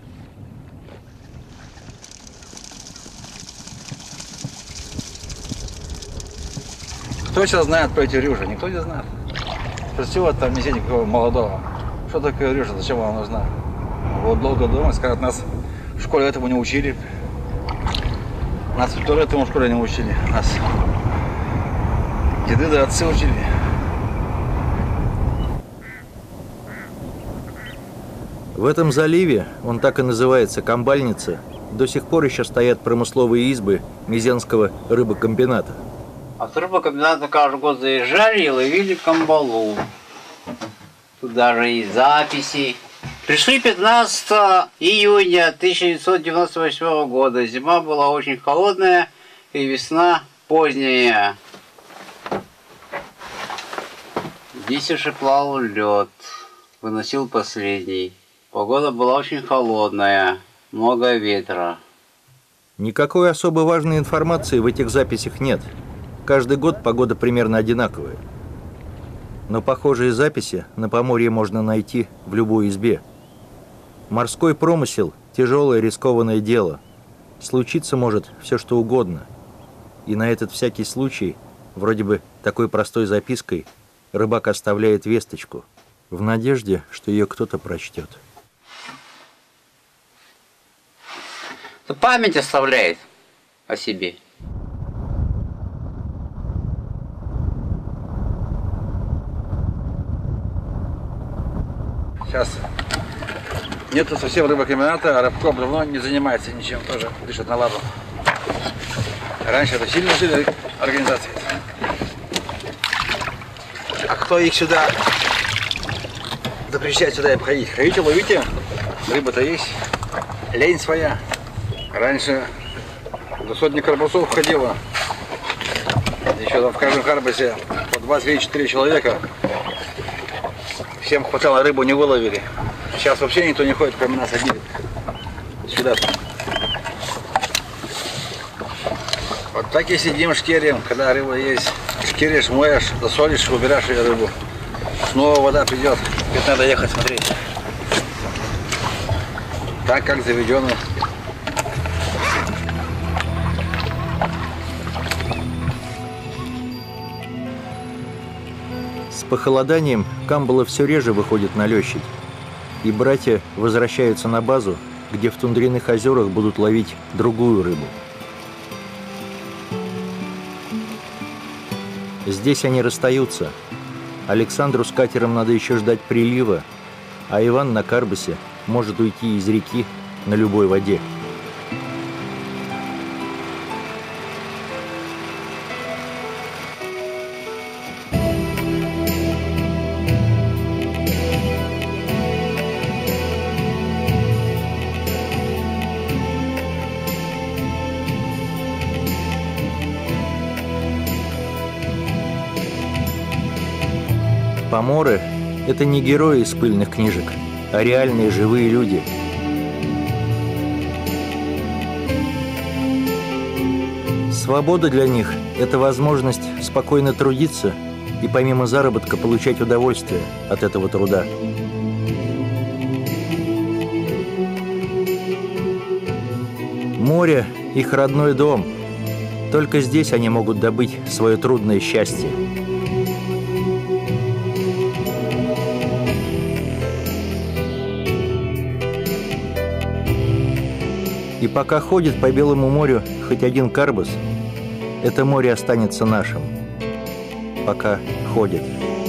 Кто сейчас знает про эти рюжи? Никто не знает. Спроси вот там не никакого молодого. Что такое рюжа? Зачем она нужна? Вот долго дома, скажут, нас в школе этому не учили. Нас тоже этому в школе не учили. Нас деды да отцы учили. В этом заливе, он так и называется, Камбальница, до сих пор еще стоят промысловые избы Мезенского рыбокомбината. А с рыбокомбината каждый год заезжали и ловили камбалу. Тут даже есть записи. Пришли 15 июня 1998 года. Зима была очень холодная и весна поздняя. Здесь уже плавал лед. Выносил последний. Погода была очень холодная. Много ветра. Никакой особо важной информации в этих записях нет. Каждый год погода примерно одинаковая. Но похожие записи на Поморье можно найти в любой избе. Морской промысел – тяжелое рискованное дело. Случиться может все что угодно. И на этот всякий случай, вроде бы такой простой запиской, рыбак оставляет весточку, в надежде, что ее кто-то прочтет. Память оставляет о себе. Сейчас нету совсем рыбокомбината, а рыбком давно не занимается ничем, тоже дышит на ладу. Раньше это сильно жили организации. А кто их сюда запрещает сюда обходить? Ходите, ловите, рыба-то есть, лень своя. Раньше до сотни карбусов ходило. Еще там в каждом карбусе по 2-3-4 человека. Всем хватало, рыбу не выловили. Сейчас вообще никто не ходит, кроме нас одни. Сюда. Вот так и сидим, шкерим, когда рыба есть. Шкеришь, моешь, засолишь, убираешь ее рыбу. Снова вода придет. Ведь надо ехать смотреть. Так как заведено. С похолоданием камбала все реже выходит на лещить, и братья возвращаются на базу, где в тундряных озерах будут ловить другую рыбу. Здесь они расстаются. Александру с катером надо еще ждать прилива, а Иван на карбусе может уйти из реки на любой воде. Поморы – это не герои из пыльных книжек, а реальные живые люди. Свобода для них – это возможность спокойно трудиться и помимо заработка получать удовольствие от этого труда. Море – их родной дом. Только здесь они могут добыть свое трудное счастье. И пока ходит по Белому морю хоть один карбос, это море останется нашим. Пока ходит.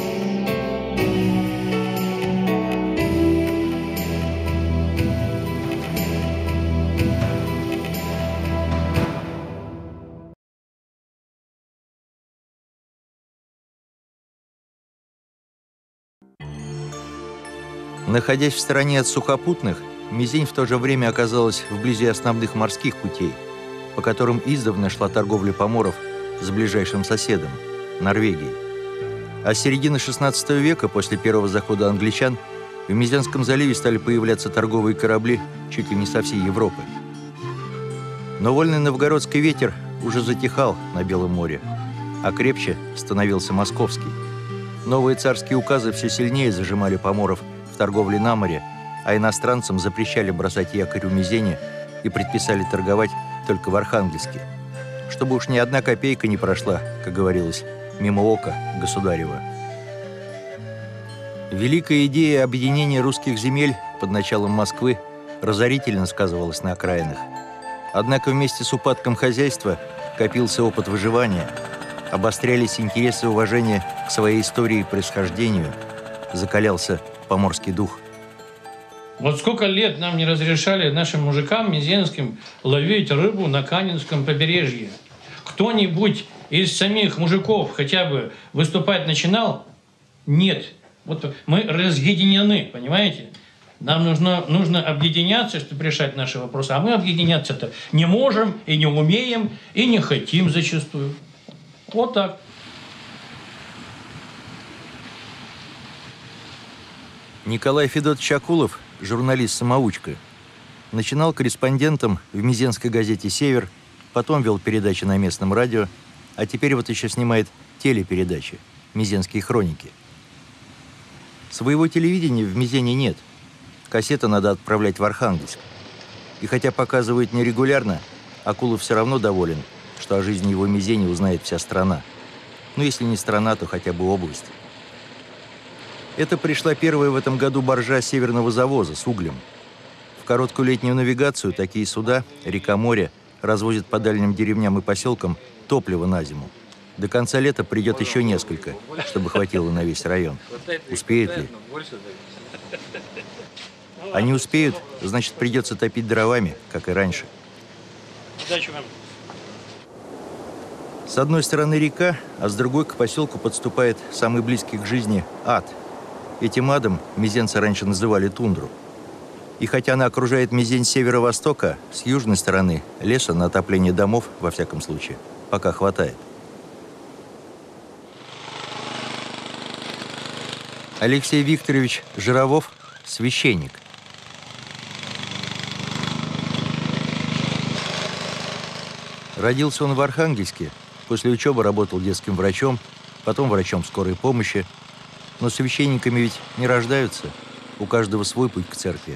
Находясь в стороне от сухопутных, Мизень в то же время оказалась вблизи основных морских путей, по которым издавна шла торговля поморов с ближайшим соседом – Норвегией. А с середины XVI века, после первого захода англичан, в Мезенском заливе стали появляться торговые корабли чуть ли не со всей Европы. Но вольный новгородский ветер уже затихал на Белом море, а крепче становился московский. Новые царские указы все сильнее зажимали поморов в торговле на море, а иностранцам запрещали бросать якорь у Мизени и предписали торговать только в Архангельске, чтобы уж ни одна копейка не прошла, как говорилось, мимо ока государева. Великая идея объединения русских земель под началом Москвы разорительно сказывалась на окраинах. Однако вместе с упадком хозяйства копился опыт выживания, обострялись интересы и уважение к своей истории и происхождению, закалялся поморский дух. Вот сколько лет нам не разрешали нашим мужикам мезенским ловить рыбу на Канинском побережье. Кто-нибудь из самих мужиков хотя бы выступать начинал? Нет. Вот мы разъединены, понимаете? Нам нужно объединяться, чтобы решать наши вопросы. А мы объединяться-то не можем, и не умеем, и не хотим зачастую. Вот так. Николай Федотович Акулов, журналист-самоучка, начинал корреспондентом в мезенской газете «Север», потом вел передачи на местном радио, а теперь вот еще снимает телепередачи «Мезенские хроники». Своего телевидения в Мезене нет. Кассеты надо отправлять в Архангельск. И хотя показывают нерегулярно, Акулов все равно доволен, что о жизни его Мезени узнает вся страна. Ну, если не страна, то хотя бы область. Это пришла первая в этом году баржа северного завоза с углем. В короткую летнюю навигацию такие суда, река-море, развозят по дальним деревням и поселкам топливо на зиму. До конца лета придет еще несколько, чтобы хватило на весь район. Успеет ли? А не успеют, значит, придется топить дровами, как и раньше. Удачи вам. С одной стороны река, а с другой к поселку подступает самый близкий к жизни ад. Этим адом мезенцы раньше называли тундру. И хотя она окружает Мезень с северо-востока, с южной стороны леса на отопление домов, во всяком случае, пока хватает. Алексей Викторович Жировов – священник. Родился он в Архангельске, после учебы работал детским врачом, потом врачом скорой помощи. Но священниками ведь не рождаются, у каждого свой путь к церкви.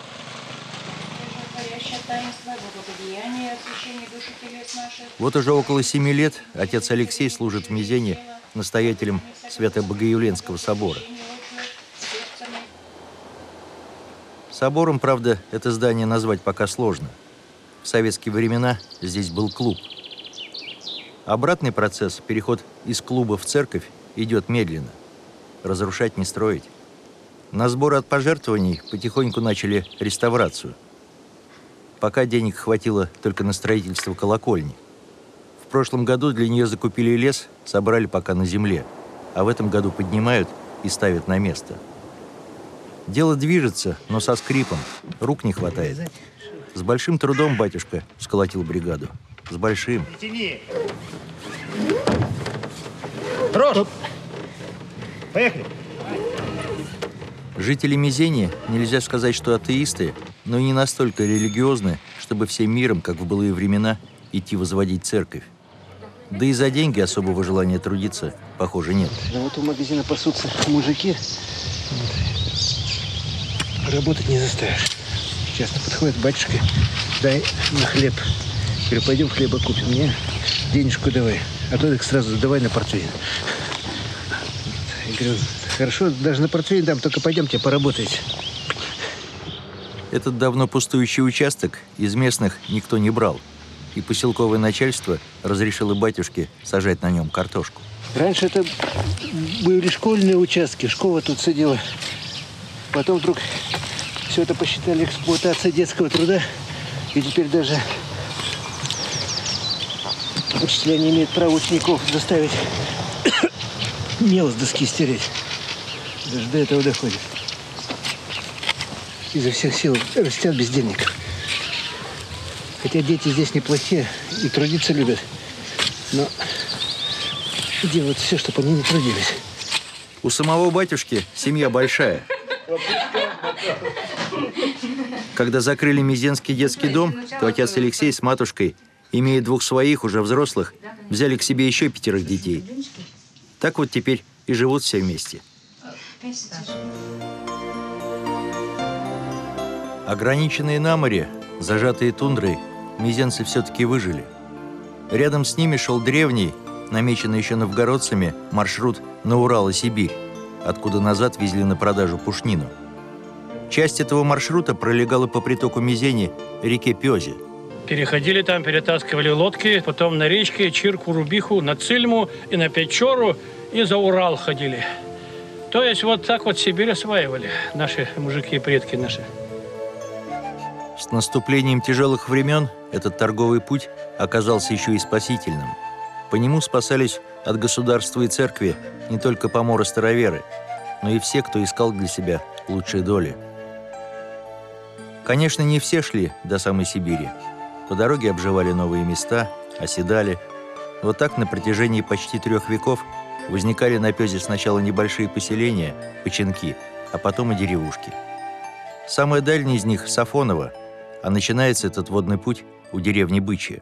Вот уже около 7 лет отец Алексей служит в Мезене настоятелем Свято-Богоявленского собора. Собором, правда, это здание назвать пока сложно. В советские времена здесь был клуб. Обратный процесс, переход из клуба в церковь, идет медленно. Разрушать не строить. На сборы от пожертвований потихоньку начали реставрацию. Пока денег хватило только на строительство колокольни. В прошлом году для нее закупили лес, собрали пока на земле, а в этом году поднимают и ставят на место. Дело движется, но со скрипом, рук не хватает. С большим трудом батюшка сколотил бригаду. С большим. Хорош! Поехали! Жители Мизени, нельзя сказать, что атеисты, но и не настолько религиозны, чтобы всем миром, как в былые времена, идти возводить церковь. Да и за деньги особого желания трудиться, похоже, нет. А вот у магазина пасутся мужики. Работать не заставишь. Часто подходит батюшка, дай на хлеб. Говорю, пойдем хлеба купим. Мне денежку давай. А то так сразу давай на портвейн. Я говорю, хорошо, даже на портвейн дам, только пойдемте поработайте. Этот давно пустующий участок из местных никто не брал. И поселковое начальство разрешило батюшке сажать на нем картошку. Раньше это были школьные участки, школа тут сидела. Потом вдруг все это посчитали эксплуатацией детского труда. И теперь даже учителя не имеют права учеников заставить мел с доски стереть. Даже до этого доходит. Изо всех сил растят бездельников. Хотя дети здесь неплохие и трудиться любят. Но делают все, чтобы они не трудились. У самого батюшки семья большая. Когда закрыли Мизенский детский дом, то отец Алексей с матушкой, имея 2 своих, уже взрослых, взяли к себе еще 5 детей. Так вот теперь и живут все вместе. Ограниченные на море, зажатые тундрой, мизенцы все-таки выжили. Рядом с ними шел древний, намеченный еще новгородцами, маршрут на Урал и Сибирь, откуда назад везли на продажу пушнину. Часть этого маршрута пролегала по притоку Мизени, реке Пёзе. Переходили там, перетаскивали лодки, потом на речке Чирку, Рубиху, на Цильму и на Печору, и за Урал ходили. То есть вот так вот Сибирь осваивали наши мужики и предки наши. С наступлением тяжелых времен этот торговый путь оказался еще и спасительным. По нему спасались от государства и церкви не только поморы-староверы, но и все, кто искал для себя лучшей доли. Конечно, не все шли до самой Сибири. По дороге обживали новые места, оседали. Вот так на протяжении почти 3 веков возникали на Пёзе сначала небольшие поселения, починки, а потом и деревушки. Самое дальнее из них – Сафоново, а начинается этот водный путь у деревни Бычья.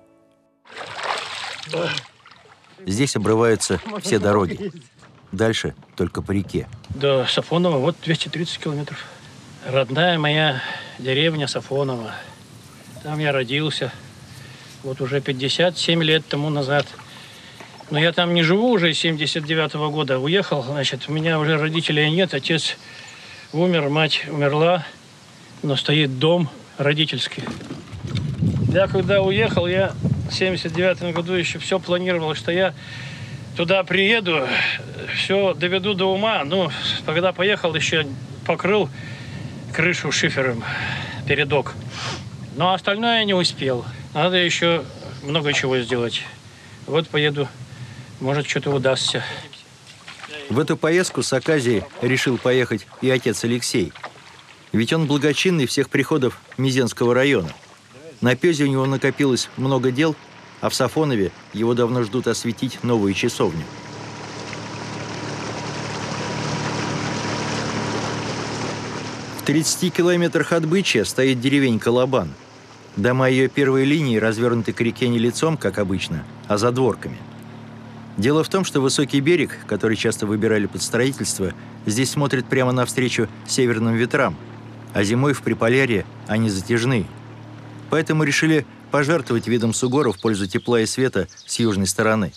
Здесь обрываются все дороги. Дальше только по реке. До Сафонова вот 230 километров. Родная моя деревня Сафоново. Там я родился. Вот уже 57 лет тому назад. Но я там не живу уже с 79-го года. Уехал, значит, у меня уже родителей нет. Отец умер, мать умерла. Но стоит дом родительский. Я когда уехал, я в 79 году еще все планировал, что я туда приеду, все доведу до ума. Ну, когда поехал, еще покрыл крышу шифером, передок. Но остальное я не успел. Надо еще много чего сделать. Вот поеду, может, что-то удастся. В эту поездку с Аказией решил поехать и отец Алексей. Ведь он благочинный всех приходов Мизенского района. На Пёзе у него накопилось много дел, а в Сафонове его давно ждут осветить новую часовню. В 30 километрах от Бычья стоит деревенька Лабан. Дома ее первой линии развернуты к реке не лицом, как обычно, а задворками. Дело в том, что высокий берег, который часто выбирали под строительство, здесь смотрит прямо навстречу северным ветрам, а зимой в Приполярье они затяжны. Поэтому решили пожертвовать видом сугора в пользу тепла и света с южной стороны.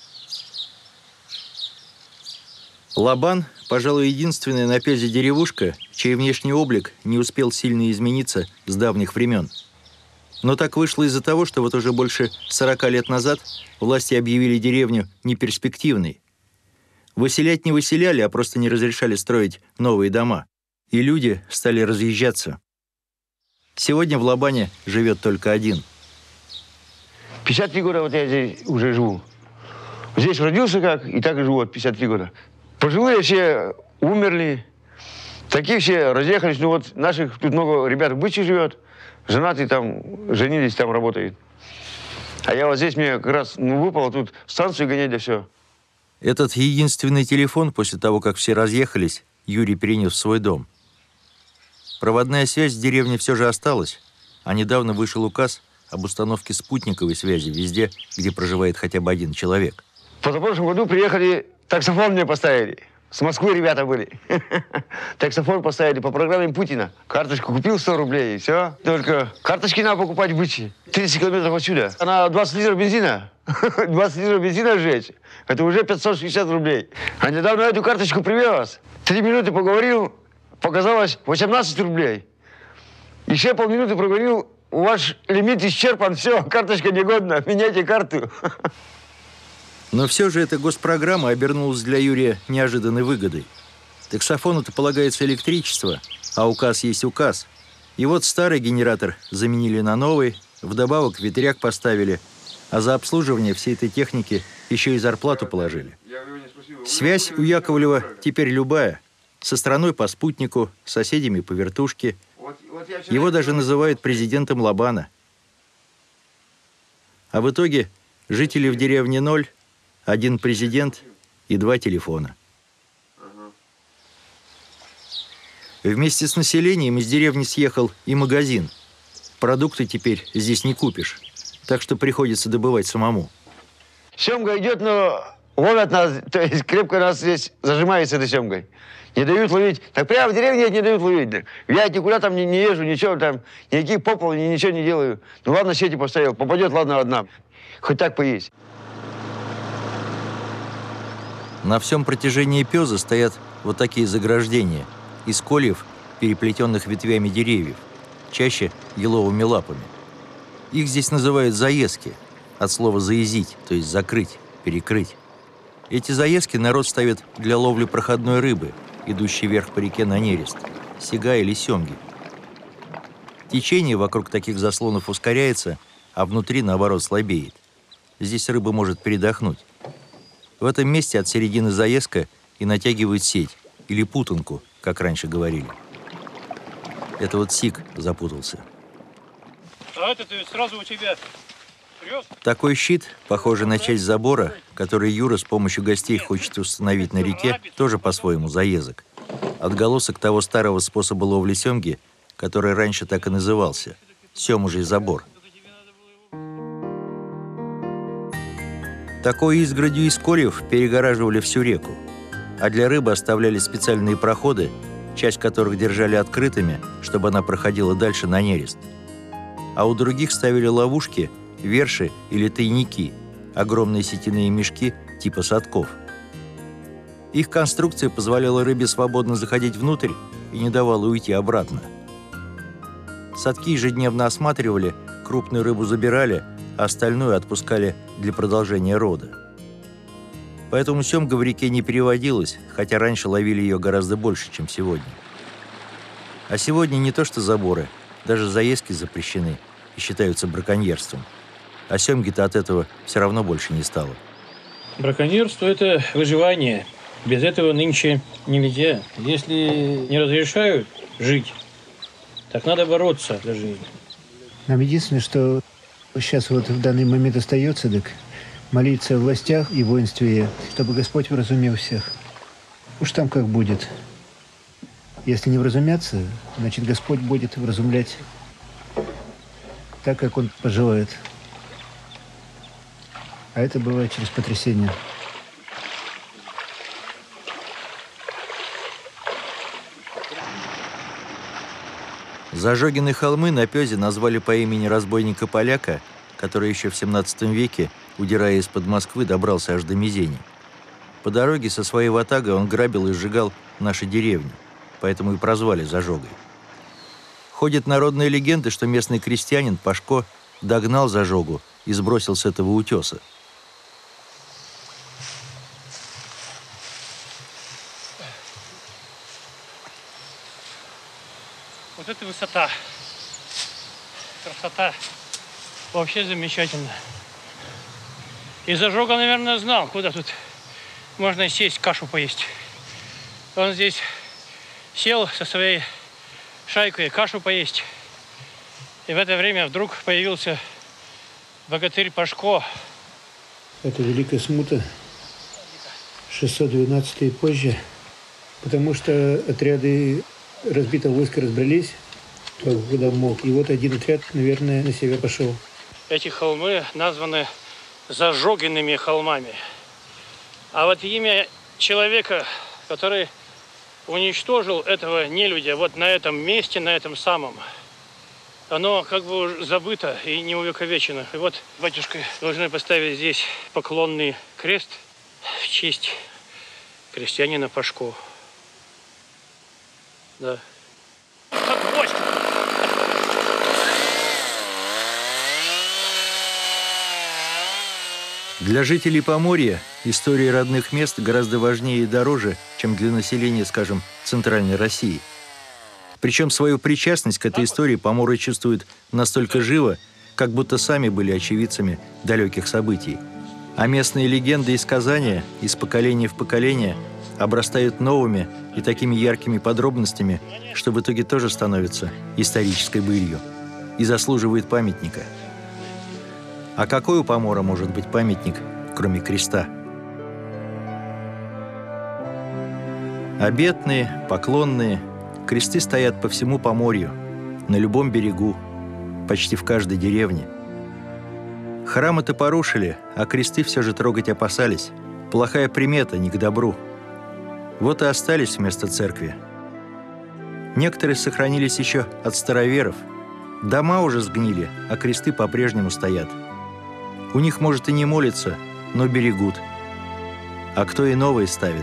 Лабан, пожалуй, единственная на Пёзе деревушка, чей внешний облик не успел сильно измениться с давних времен. Но так вышло из-за того, что вот уже больше 40 лет назад власти объявили деревню неперспективной. Выселять не выселяли, а просто не разрешали строить новые дома. И люди стали разъезжаться. Сегодня в Лабане живет только один. 53 года вот я здесь уже живу. Здесь родился как, и так и живу от 53 года. Пожилые все умерли, такие все разъехались. Ну вот наших тут много ребят в Бычье живет, женатые там, женились, там работают. А я вот здесь, мне как раз выпало тут станцию гонять, да все. Этот единственный телефон после того, как все разъехались, Юрий перенес в свой дом. Проводная связь в деревне все же осталась, а недавно вышел указ об установке спутниковой связи везде, где проживает хотя бы один человек. В позапрошлом году приехали, таксофон мне поставили. С Москвы ребята были. Таксофон поставили по программе Путина. Карточку купил 100 рублей, и все. Только карточки надо покупать в Бычи. 30 километров отсюда. Она 20 литров бензина. 20 литров бензина сжечь. Это уже 560 рублей. А недавно эту карточку привез. 3 минуты поговорил, показалось 18 рублей. Еще полминуты проговорил, ваш лимит исчерпан, все, карточка негодна, меняйте карту. Но все же эта госпрограмма обернулась для Юрия неожиданной выгодой. Таксофону-то полагается электричество, а указ есть указ. И вот старый генератор заменили на новый, вдобавок ветряк поставили, а за обслуживание всей этой техники еще и зарплату положили. Связь у Яковлева теперь любая. Со страной по спутнику, с соседями по вертушке. Его даже называют президентом Лабана. А в итоге жителей в деревне 0, 1 президент и 2 телефона. Вместе с населением из деревни съехал и магазин. Продукты теперь здесь не купишь, так что приходится добывать самому. Семга идет, но ловят нас, то есть крепко нас здесь зажимается этой семгой. Не дают ловить. Так прямо в деревне не дают ловить. Я никуда там не езжу, ничего там, никаких попол, ничего не делаю. Ну ладно, сети поставил, попадет, ладно, одна. Хоть так поесть. На всем протяжении Пёза стоят вот такие заграждения из кольев, переплетенных ветвями деревьев, чаще еловыми лапами. Их здесь называют заездки, от слова «заезить», то есть закрыть, перекрыть. Эти заездки народ ставит для ловли проходной рыбы, идущей вверх по реке на нерест, сига или семги. Течение вокруг таких заслонов ускоряется, а внутри, наоборот, слабеет. Здесь рыба может передохнуть. В этом месте от середины заездка и натягивают сеть, или путанку, как раньше говорили. Это вот сиг запутался. А это ты сразу у тебя прёс? Такой щит, похожий на часть забора, который Юра с помощью гостей хочет установить на реке, тоже по-своему заездок. Отголосок того старого способа ловли семги, который раньше так и назывался – семужий забор. Такой изгородью из кольев перегораживали всю реку, а для рыбы оставляли специальные проходы, часть которых держали открытыми, чтобы она проходила дальше на нерест. А у других ставили ловушки, верши или тайники, огромные сетяные мешки типа садков. Их конструкция позволяла рыбе свободно заходить внутрь и не давала уйти обратно. Садки ежедневно осматривали, крупную рыбу забирали, а остальную отпускали для продолжения рода. Поэтому семга в реке не переводилась, хотя раньше ловили ее гораздо больше, чем сегодня. А сегодня не то что заборы, даже заездки запрещены и считаются браконьерством. А семги-то от этого все равно больше не стало. Браконьерство – это выживание. Без этого нынче нельзя. Если не разрешают жить, так надо бороться за жизнь. Нам единственное, что сейчас вот в данный момент остается, так молиться о властях и воинстве, чтобы Господь вразумил всех. Уж там как будет. Если не вразумятся, значит, Господь будет вразумлять так, как Он пожелает. А это бывает через потрясение. Зажогины холмы на Пёзе назвали по имени разбойника-поляка, который еще в 17 веке, удирая из-под Москвы, добрался аж до Мизени. По дороге со своей ватагой он грабил и сжигал наши деревни, поэтому и прозвали Зажогой. Ходят народные легенды, что местный крестьянин Пашко догнал Зажогу и сбросил с этого утеса. Вот это высота. Красота. Вообще замечательно. И Зажога, наверное, знал, куда тут можно сесть, кашу поесть. Он здесь сел со своей шайкой кашу поесть. И в это время вдруг появился богатырь Пашко. Это Великая Смута, 612 и позже, потому что отряды разбитого войска разбрались, куда мог. И вот один отряд, наверное, на север пошел. Эти холмы названы Зажогинными холмами. А вот имя человека, который уничтожил этого нелюдя вот на этом месте, на этом самом, оно как бы забыто и не увековечено. И вот батюшка должны поставить здесь поклонный крест в честь крестьянина Пашко. Да. Для жителей Поморья история родных мест гораздо важнее и дороже, чем для населения, скажем, Центральной России. Причем свою причастность к этой истории поморы чувствуют настолько живо, как будто сами были очевидцами далеких событий. А местные легенды и сказания из поколения в поколение обрастают новыми и такими яркими подробностями, что в итоге тоже становится исторической былью и заслуживает памятника. А какой у Помора может быть памятник, кроме креста? Обетные, поклонные, кресты стоят по всему Поморью, на любом берегу, почти в каждой деревне. Храмы-то порушили, а кресты все же трогать опасались. Плохая примета, не к добру. Вот и остались вместо церкви. Некоторые сохранились еще от староверов. Дома уже сгнили, а кресты по-прежнему стоят. У них, может, и не молятся, но берегут. А кто и новые ставит?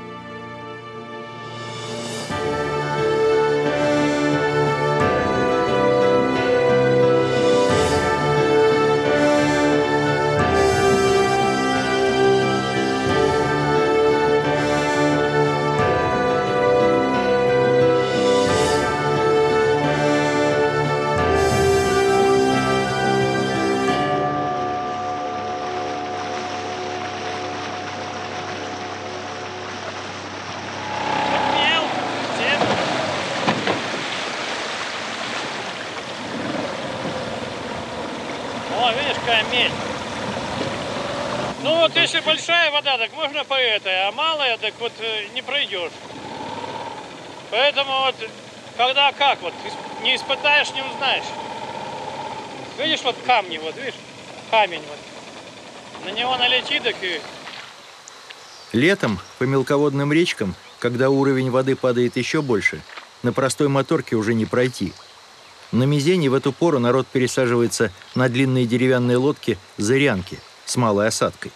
О, видишь, какая медь. Ну вот если большая вода, так можно по этой, а малая, так вот не пройдешь. Поэтому вот, когда как, вот, не испытаешь, не узнаешь. Видишь, вот камни, вот, видишь, камень вот. На него налети, так и... Летом по мелководным речкам, когда уровень воды падает еще больше, на простой моторке уже не пройти. На Мизене в эту пору народ пересаживается на длинные деревянные лодки «зырянки» с малой осадкой.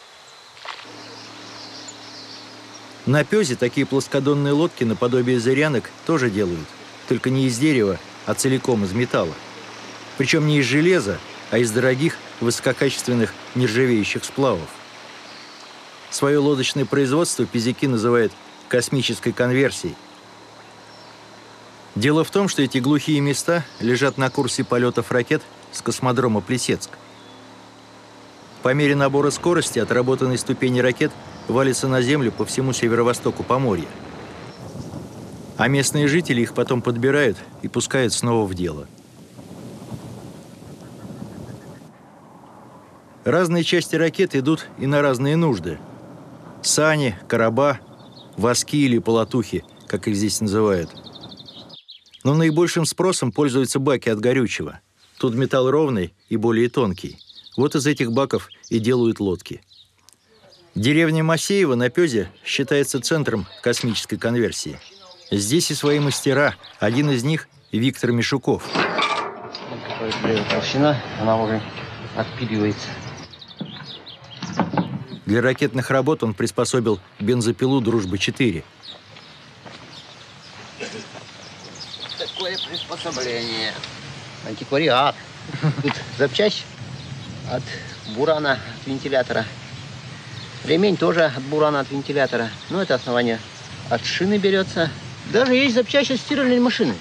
На Пёзе такие плоскодонные лодки наподобие зырянок тоже делают, только не из дерева, а целиком из металла. Причем не из железа, а из дорогих высококачественных нержавеющих сплавов. Свое лодочное производство пизяки называют космической конверсией. Дело в том, что эти глухие места лежат на курсе полетов ракет с космодрома Плесецк. По мере набора скорости отработанные ступени ракет валятся на землю по всему северо-востоку Поморья. А местные жители их потом подбирают и пускают снова в дело. Разные части ракет идут и на разные нужды. Сани, короба, воски или полотухи, как их здесь называют. Но наибольшим спросом пользуются баки от горючего. Тут металл ровный и более тонкий. Вот из этих баков и делают лодки. Деревня Масеево на Пёзе считается центром космической конверсии. Здесь и свои мастера. Один из них – Виктор Мишуков. Какая толщина, она уже отпиливается. Для ракетных работ он приспособил бензопилу «Дружба-4». Такое приспособление. Антиквариат. Тут запчасть от бурана, от вентилятора. Ремень тоже от бурана, от вентилятора. Ну, это основание от шины берется. Даже есть запчасть от стиральной машины.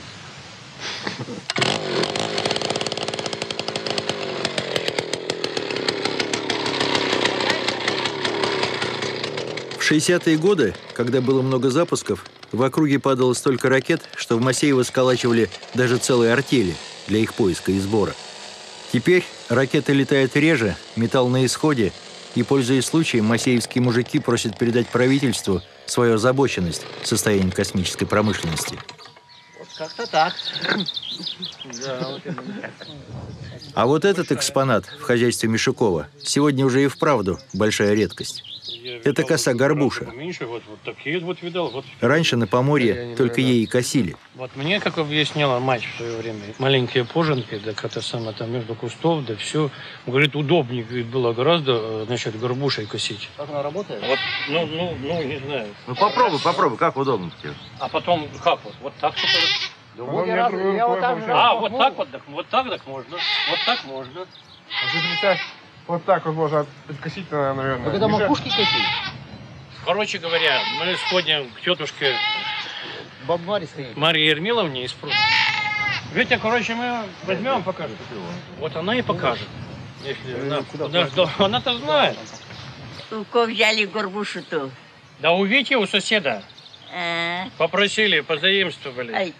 В 60-е годы, когда было много запусков, в округе падало столько ракет, что в Масеево сколачивали даже целые артели для их поиска и сбора. Теперь ракеты летают реже, металл на исходе, и, пользуясь случаем, масеевские мужики просят передать правительству свою озабоченность состоянием космической промышленности. Как-то так. А вот этот экспонат в хозяйстве Мишукова сегодня уже и вправду большая редкость. Это коса горбуша. Меньше, вот такие вот видал. Вот. Раньше на Поморье только ей и косили. Вот мне, как объясняла мать в свое время, маленькие поженки, так это самое там между кустов, да все, говорит, удобнее было гораздо, значит, горбушей косить. Как она работает? Вот, ну, не знаю. Ну попробуй, как удобно тебе. А потом как вот так что-то. Да вот я вот так же. Вот так можно. Вот так можно. Вот так вот можно откосить, наверное. Так это макушки какие? Короче говоря, мы сходим к тетушке Марии Ермиловне и спросим. Витя, короче, мы возьмем, покажем. Вот она и покажет. Она-то знает. У кого взяли горбушу-то? Да у Вити, у соседа. Попросили, позаимствовали.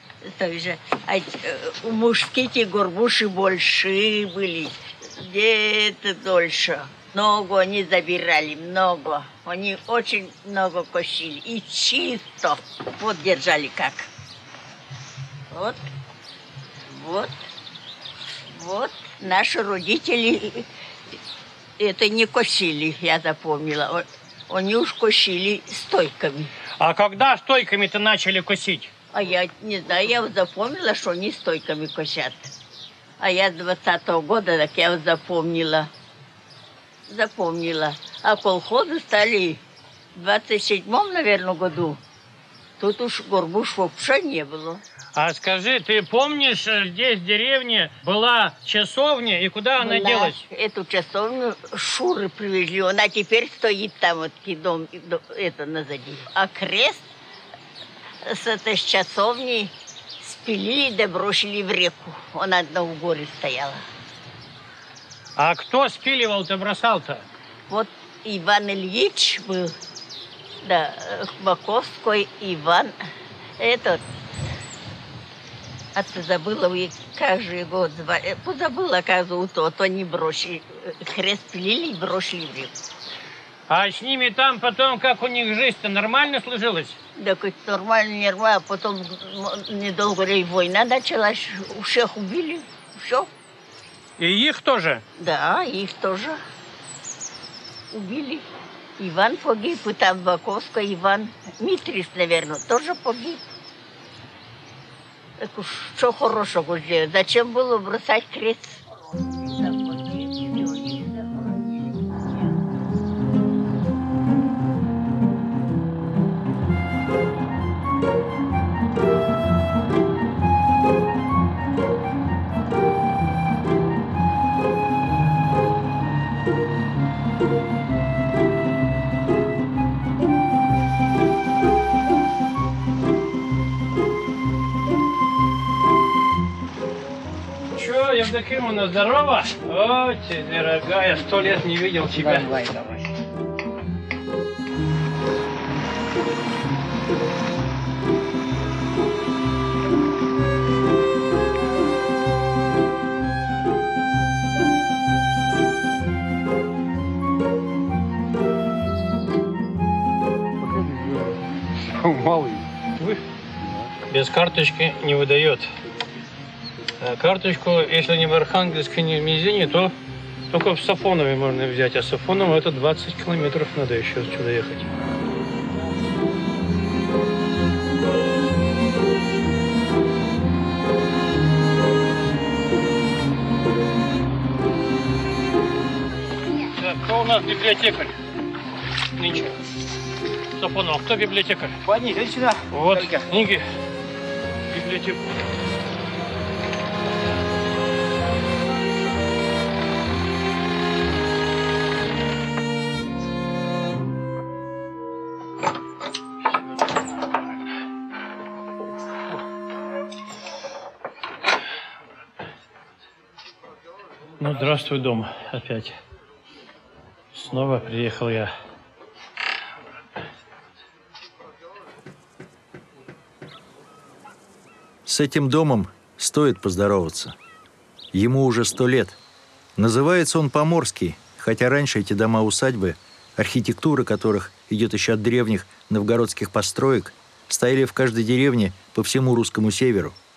У мужские горбуши большие были. Где-то дольше. Много они забирали, много. Они очень много косили. И чисто. Вот держали как. Вот. Наши родители это не косили, я запомнила. Они уж косили стойками. А когда стойками-то начали косить? А я не знаю, я вот запомнила, что они стойками косят. А я с 20-го года, так я вот запомнила. А колхозы стали в 27-м, наверное, году. Тут уж горбуш вообще не было. А скажи, ты помнишь, здесь в деревне была часовня, и куда она делась? Эту часовню Шуры привезли. Она теперь стоит там, вот дом, это назади. А крест с этой часовни спилили да бросили в реку. Она одна в горе стояла. А кто спиливал-то, бросал-то? Вот Иван Ильич был, да, Хбаковской Иван, этот, забыла, как же его звали, позабыла, как зовут, вот они бросили, крест пилили и бросили в реку. А с ними там потом, как у них жизнь-то нормально сложилась? Да, нормально, а потом недолго ли война началась, всех убили, все. И их тоже? Да, их тоже убили. Иван погиб, и там Баковская, Иван Митрис, наверное, тоже погиб. Так уж что хорошего сделать? Зачем было бросать крест? Евдокимовна, здорово! О, ты, дорогая, 100 лет не видел тебя. Давай. Малый. Без карточки не выдает. Карточку, если не в Архангельске, не в Мизине, то только в Сафонове можно взять. А Сафоново это 20 километров надо еще отсюда ехать. Так, кто у нас библиотекарь нынче? Сафонов, кто библиотекарь? Пани, иди сюда. Вот, книги, библиотеку. Ну, здравствуй, дом, опять. Снова приехал я. С этим домом стоит поздороваться. Ему уже 100 лет. Называется он Поморский, хотя раньше эти дома-усадьбы, архитектура которых идет еще от древних новгородских построек, стояли в каждой деревне по всему русскому северу.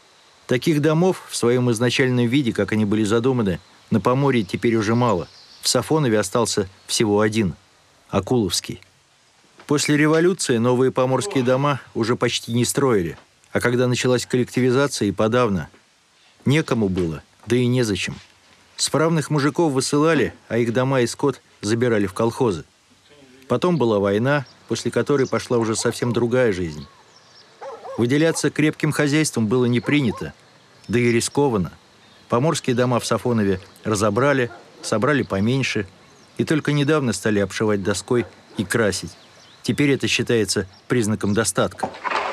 Таких домов в своем изначальном виде, как они были задуманы, на Поморье теперь уже мало. В Сафонове остался всего один – Акуловский. После революции новые поморские дома уже почти не строили, а когда началась коллективизация и подавно, некому было, да и незачем. Справных мужиков высылали, а их дома и скот забирали в колхозы. Потом была война, после которой пошла уже совсем другая жизнь. Выделяться крепким хозяйством было не принято, да и рискованно. Поморские дома в Сафонове разобрали, собрали поменьше, и только недавно стали обшивать доской и красить. Теперь это считается признаком достатка.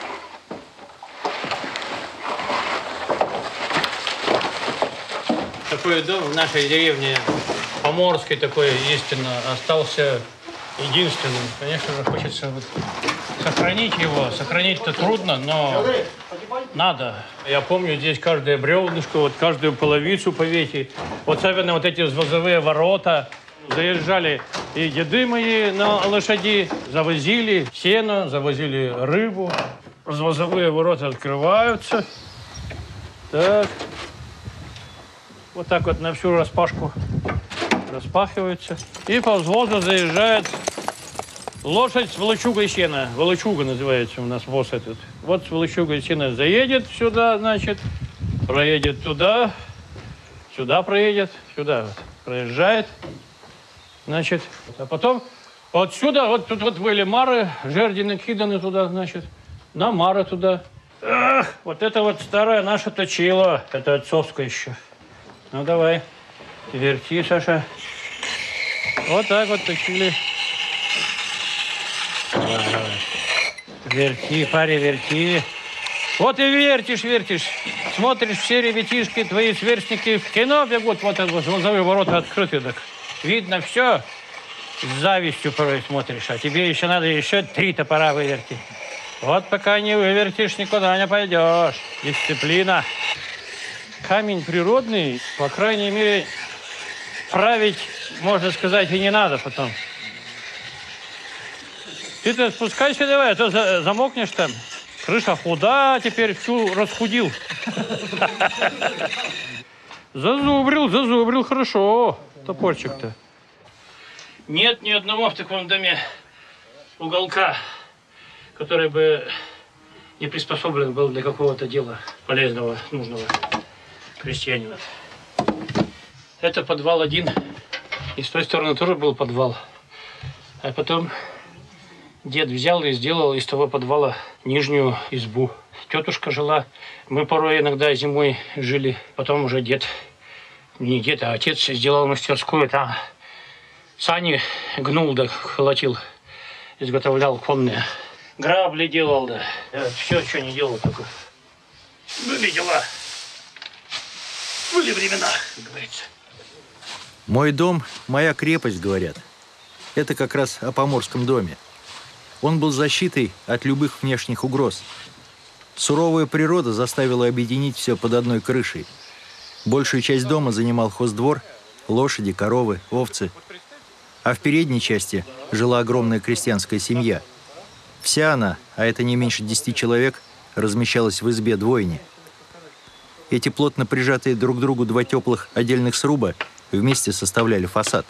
Такой дом в нашей деревне Поморской такой истинно остался единственным. Конечно же, хочется вот сохранить его. Сохранить-то трудно, но надо. Я помню, здесь каждое бревнышко, вот каждую половицу повесить. Вот особенно вот эти возовые ворота. Заезжали и деды мои на лошади, завозили сено, завозили рыбу. Возовые ворота открываются. Так. Вот так вот на всю распашку распахиваются. И по взводу заезжает лошадь с волочугой сена. Волочуга называется у нас воз этот. Вот с волочугой сена заедет сюда, значит, проедет туда, сюда проедет, сюда вот, проезжает. Значит, а потом отсюда, вот тут вот были мары, жерди накиданы туда, значит, на мары туда. Ах, вот это вот старое наше точило, это отцовское еще. Ну, давай, верти, Саша. Вот так вот точили. Давай, давай. Верти, парень, верти. Вот и вертишь, вертишь. Смотришь, все ребятишки, твои сверстники в кино бегут, вот возовые ворота открыты, так. Видно все, с завистью порой смотришь, а тебе еще надо еще 3 топора вывертить. Вот пока не вывертишь, никуда не пойдешь. Дисциплина. Камень природный, по крайней мере, править, можно сказать, и не надо потом. Ты-то спускайся давай, а то замокнешь там. Крыша худа, теперь всю расхудил. Зазубрил хорошо. Топорчик-то. Нет ни одного в таком доме уголка, который бы не приспособлен был для какого-то дела полезного, нужного крестьянина. Это подвал один. И с той стороны тоже был подвал. А потом дед взял и сделал из того подвала нижнюю избу. Тетушка жила. Мы порой иногда зимой жили. Потом уже дед, не дед, а отец сделал мастерскую. Там сани гнул, да колотил, изготовлял конные. Грабли делал, да. Все, что не делал, только были дела. Были времена, как говорится. «Мой дом – моя крепость», говорят. Это как раз о поморском доме. Он был защитой от любых внешних угроз. Суровая природа заставила объединить все под одной крышей. Большую часть дома занимал хоздвор, лошади, коровы, овцы. А в передней части жила огромная крестьянская семья. Вся она, а это не меньше 10 человек, размещалась в избе двойни. Эти плотно прижатые друг к другу 2 теплых отдельных сруба вместе составляли фасад.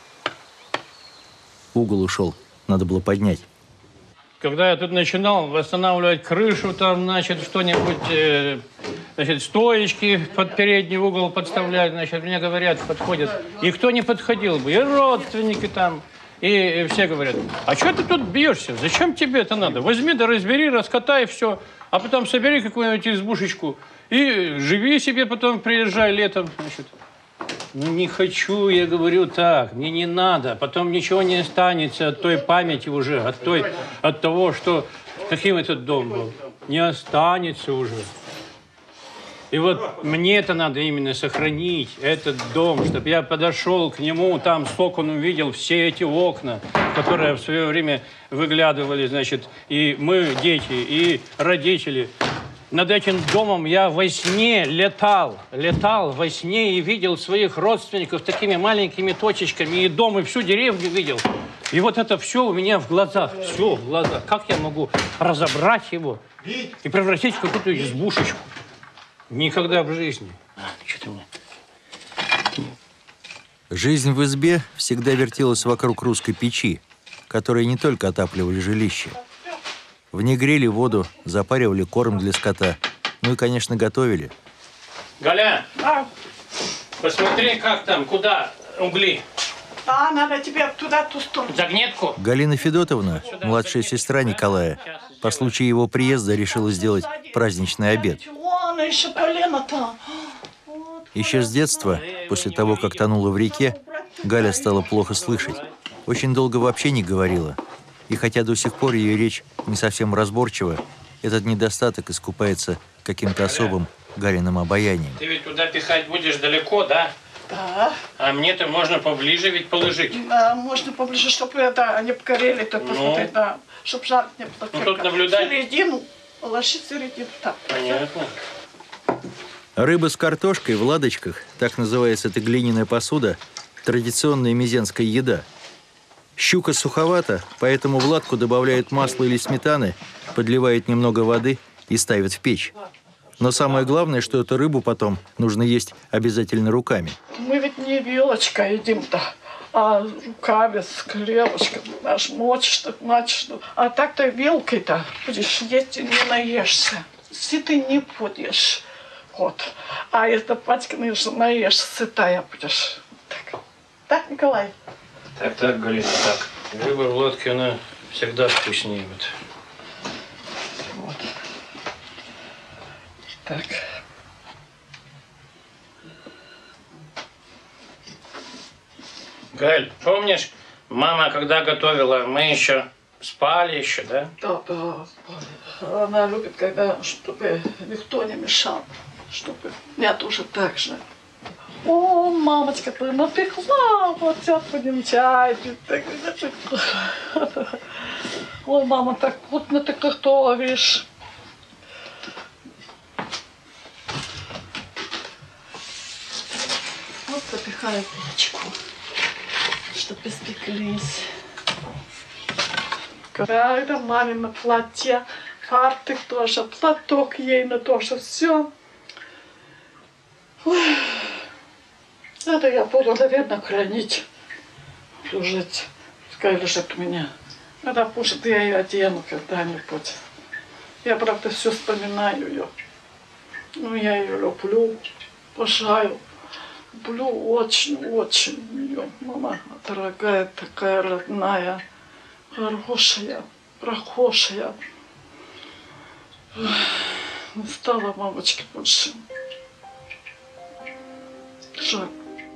Угол ушел, надо было поднять. Когда я тут начинал восстанавливать крышу, там, значит, что-нибудь, значит, стоечки под передний угол подставлять, значит, мне говорят, подходят. И кто не подходил бы, и родственники там, и все говорят, а что ты тут бьешься, зачем тебе это надо? Возьми да разбери, раскатай все, а потом собери какую-нибудь избушечку и живи себе, потом приезжай летом, значит. Ну, не хочу, я говорю так, мне не надо. Потом ничего не останется от той памяти уже, от того, что каким этот дом был. Не останется уже. И вот мне это надо именно сохранить, этот дом, чтобы я подошел к нему, там с окон увидел все эти окна, которые в свое время выглядывали, значит, и мы, дети, и родители. Над этим домом я во сне летал во сне и видел своих родственников такими маленькими точечками, и дом, и всю деревню видел. И вот это все у меня в глазах, все в глазах. Как я могу разобрать его и превратить в какую-то избушечку? Никогда в жизни. Что ты мне? Жизнь в избе всегда вертелась вокруг русской печи, которые не только отапливали жилище. В ней грели воду, запаривали корм для скота, ну и, конечно, готовили. Галя, посмотри, как там, куда угли. Да, надо тебе туда, ту сторону. Загнетку. Галина Федотовна, младшая сестра Николая, по случаю его приезда решила сделать праздничный обед. Вон еще полено-то. Еще с детства, после того, как тонула в реке, Галя стала плохо слышать. Очень долго вообще не говорила. И хотя до сих пор ее речь не совсем разборчива, этот недостаток искупается каким-то особым Галиным обаянием. Ты ведь туда пихать будешь далеко, да? Да. А мне-то можно поближе ведь положить. Да, можно поближе, чтобы это они погорели-то, посмотреть, да. Чтобы жар не было. Ну, тут наблюдать. Середину, положи середину, так. Понятно. Рыба с картошкой в ладочках, так называется эта глиняная посуда, традиционная мезенская еда. Щука суховата, поэтому в ладку добавляют масло или сметаны, подливают немного воды и ставят в печь. Но самое главное, что эту рыбу потом нужно есть обязательно руками. Мы ведь не вилочкой едим-то, а руками с хлебушком. Аж мочишь, так мочишь. А так-то вилкой-то будешь есть и не наешься. Сытый не будешь. Вот. А если пачканый же наешься, сытая будешь. Так, так, Николай? Так, Галина, так. Рыба в лодке, она всегда вкуснее. Вот. Так. Галь, помнишь, мама, когда готовила, мы еще спали еще, да? Да, да, спали. Она любит, когда, чтобы никто не мешал. Чтобы я тоже так же. О, мамочка, ты напекла, вот сейчас будем чай пить. Ой, мама, так вкусно ты готовишь. Вот запихаю печку, чтобы испеклись. Это мамино платье, фартук тоже, платок ей на тоже, все. Ой. Это я буду, наверное, хранить, служить. Пускай лежит у меня. Когда пушит, я ее одену когда-нибудь. Я, правда, все вспоминаю ее. Ну, я ее люблю, обожаю. Люблю очень-очень ее. Мама дорогая, такая родная, хорошая, прохожая. Не стала мамочки больше. Жаль.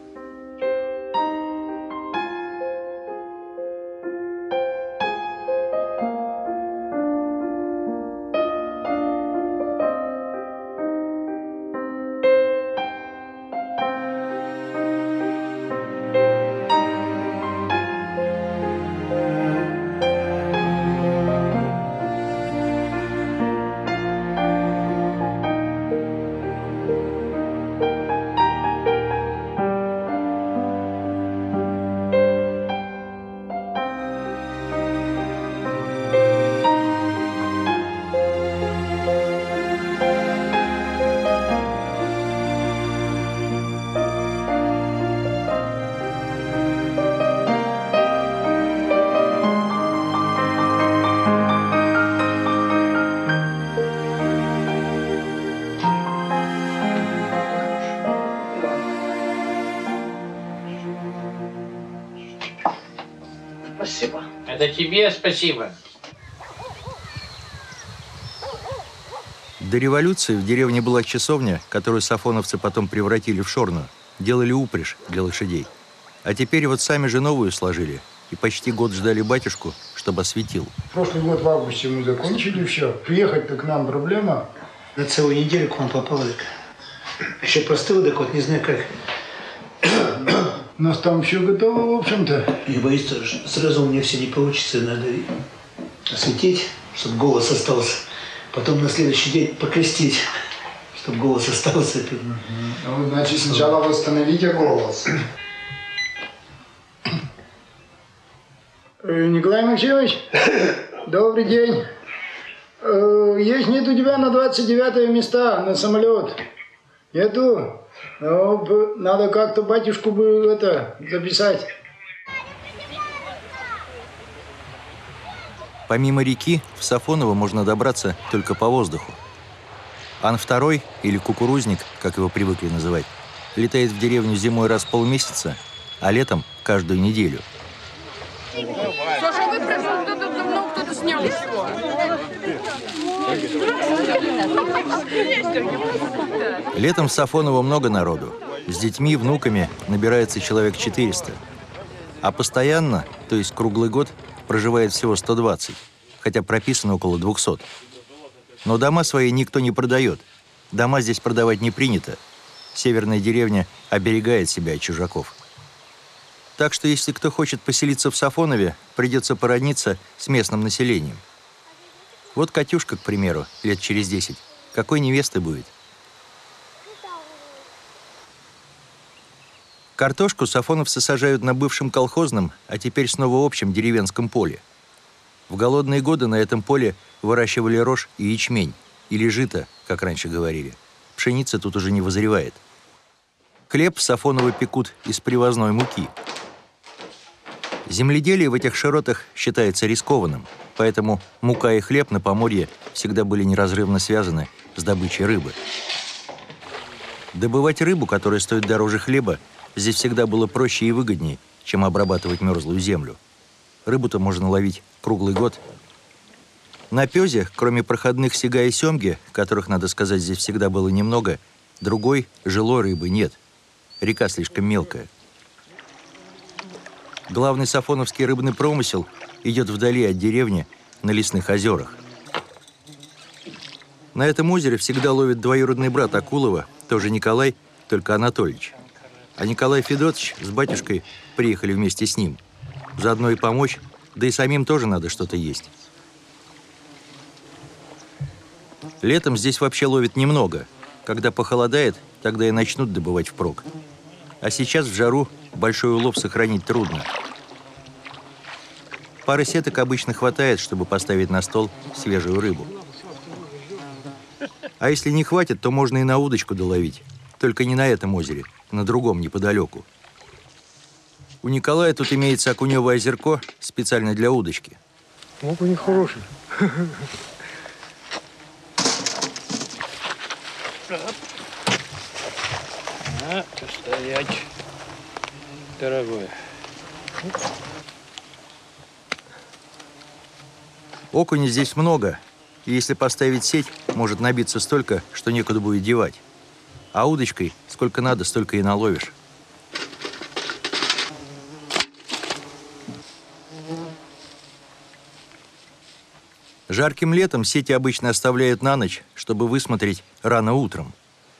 Спасибо. Это тебе спасибо. До революции в деревне была часовня, которую сафоновцы потом превратили в шорну. Делали упряжь для лошадей. А теперь вот сами же новую сложили. И почти год ждали батюшку, чтобы осветил. Прошлый год в августе мы закончили все. Приехать-то к нам проблема. На целую неделю к вам попал, так. Еще простыл, так вот, не знаю как. У нас там все готово, в общем-то. Я боюсь, что сразу у меня все не получится. Надо осветить, чтобы голос остался. Потом на следующий день покрестить, чтобы голос остался. Ну, значит, сначала восстановите голос. Николай Максимович, добрый день. Есть нет у тебя на 29-е места на самолет. Еду. Но надо как-то батюшку бы это записать. Помимо реки, в Сафоново можно добраться только по воздуху. Ан-2, или кукурузник, как его привыкли называть, летает в деревню зимой раз в полмесяца, а летом каждую неделю. Саша, выпрыгнул, кто-то снял его. Летом в Сафоново много народу. С детьми, внуками набирается человек 400. А постоянно, то есть круглый год, проживает всего 120, хотя прописано около 200. Но дома свои никто не продает. Дома здесь продавать не принято. Северная деревня оберегает себя от чужаков. Так что если кто хочет поселиться в Сафонове, придется породниться с местным населением. Вот Катюшка, к примеру, лет через 10. Какой невестой будет? Картошку сафоновцы сажают на бывшем колхозном, а теперь снова общем деревенском поле. В голодные годы на этом поле выращивали рожь и ячмень, или жито, как раньше говорили. Пшеница тут уже не вызревает. Хлеб в Сафоново пекут из привозной муки. Земледелие в этих широтах считается рискованным, поэтому мука и хлеб на Поморье всегда были неразрывно связаны с добычей рыбы. Добывать рыбу, которая стоит дороже хлеба, здесь всегда было проще и выгоднее, чем обрабатывать мерзлую землю. Рыбу-то можно ловить круглый год. На Пёзе, кроме проходных сига и сёмги, которых, надо сказать, здесь всегда было немного, другой жилой рыбы нет. Река слишком мелкая. Главный сафоновский рыбный промысел идет вдали от деревни, на лесных озерах. На этом озере всегда ловит двоюродный брат Акулова, тоже Николай, только Анатольевич. А Николай Федотович с батюшкой приехали вместе с ним. Заодно и помочь, да и самим тоже надо что-то есть. Летом здесь вообще ловят немного. Когда похолодает, тогда и начнут добывать впрок. А сейчас в жару большой улов сохранить трудно. Пары сеток обычно хватает, чтобы поставить на стол свежую рыбу. А если не хватит, то можно и на удочку доловить. Только не на этом озере, на другом неподалеку. У Николая тут имеется окуневое озерко специально для удочки. Окунь хороший. Стоять, дорогой. Окуня здесь много, и если поставить сеть, может набиться столько, что некуда будет девать. А удочкой сколько надо, столько и наловишь. Жарким летом сети обычно оставляют на ночь, чтобы высмотреть рано утром.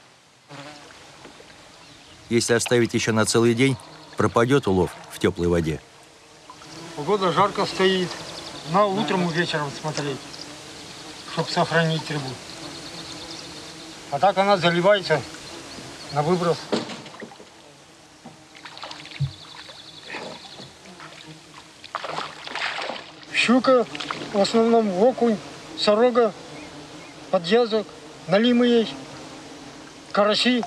Если оставить еще на целый день, пропадет улов в теплой воде. Погода жарко стоит. На утром и вечером смотреть, чтобы сохранить рыбу. А так она заливается на выброс. Щука, в основном окунь, сорога, подъязок, налимы есть, караси.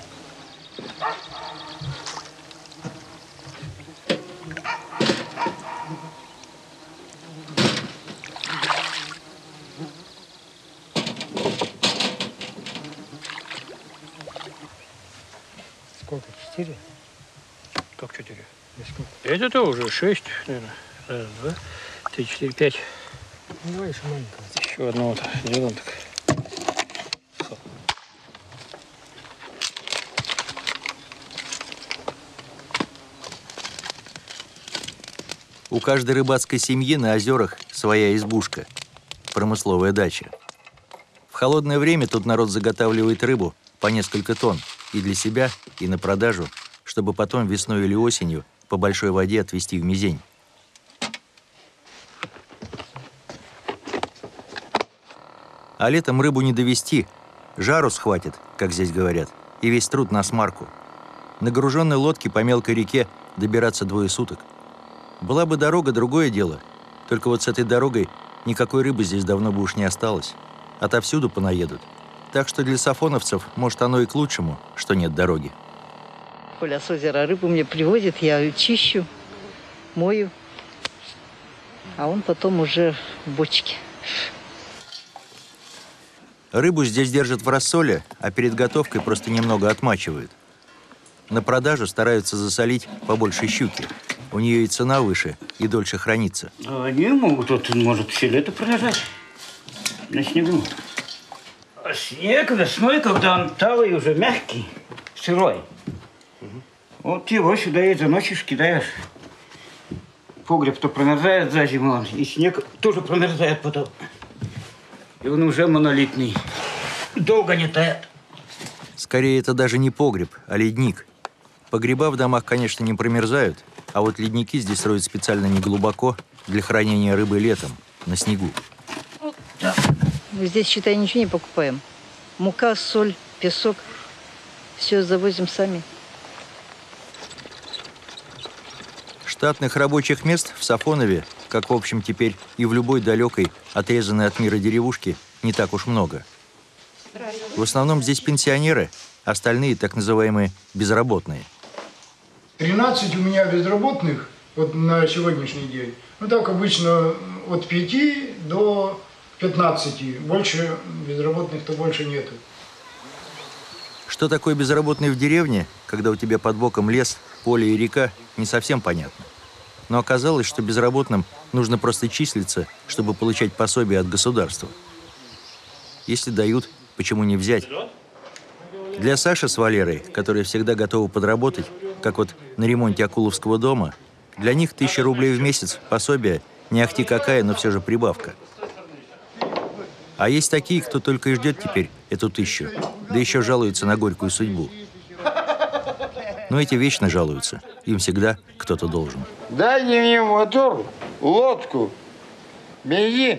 Сколько? 4? Как 4? Это-то уже 6, наверное. Раз, два, 3, 4, 5. Давай еще маленького. Еще одно вот делаем так. У каждой рыбацкой семьи на озерах своя избушка, промысловая дача. В холодное время тут народ заготавливает рыбу по несколько тонн и для себя, и на продажу, чтобы потом весной или осенью по большой воде отвезти в Мизень. А летом рыбу не довести, жару схватит, как здесь говорят, и весь труд на смарку. На груженной лодке по мелкой реке добираться 2 суток. Была бы дорога, другое дело. Только вот с этой дорогой никакой рыбы здесь давно бы уж не осталось. Отовсюду понаедут. Так что для сафоновцев, может, оно и к лучшему, что нет дороги. Коля с озера рыбу мне привозит, я ее чищу, мою, а он потом уже в бочке. Рыбу здесь держат в рассоле, а перед готовкой просто немного отмачивают. На продажу стараются засолить побольше щуки. У нее и цена выше, и дольше хранится. Они могут, вот, может, все лето пролежать на снегу. А снег весной, когда он талый, уже мягкий, сырой. Вот его сюда и заносишь, кидаешь. Погреб-то промерзает за зиму, и снег тоже промерзает потом. И он уже монолитный. Долго не тает. Скорее, это даже не погреб, а ледник. Погреба в домах, конечно, не промерзают, а вот ледники здесь строят специально неглубоко для хранения рыбы летом, на снегу. Мы здесь, считай, ничего не покупаем. Мука, соль, песок. Все завозим сами. Штатных рабочих мест в Сафонове, как, в общем, теперь и в любой далекой, отрезанной от мира деревушке, не так уж много. В основном здесь пенсионеры, остальные так называемые безработные. 13 у меня безработных вот на сегодняшний день. Ну так обычно от 5 до 15. Больше безработных-то больше нету. Что такое безработный в деревне, когда у тебя под боком лес, поле и река, не совсем понятно. Но оказалось, что безработным нужно просто числиться, чтобы получать пособие от государства. Если дают, почему не взять? Для Саши с Валерой, которые всегда готовы подработать, как вот на ремонте Акуловского дома, для них 1000 рублей в месяц пособие, не ахти какая, но все же прибавка. А есть такие, кто только и ждет теперь эту 1000, да еще жалуются на горькую судьбу. Но эти вечно жалуются, им всегда кто-то должен. Дайте мне мотор, лодку, бензин,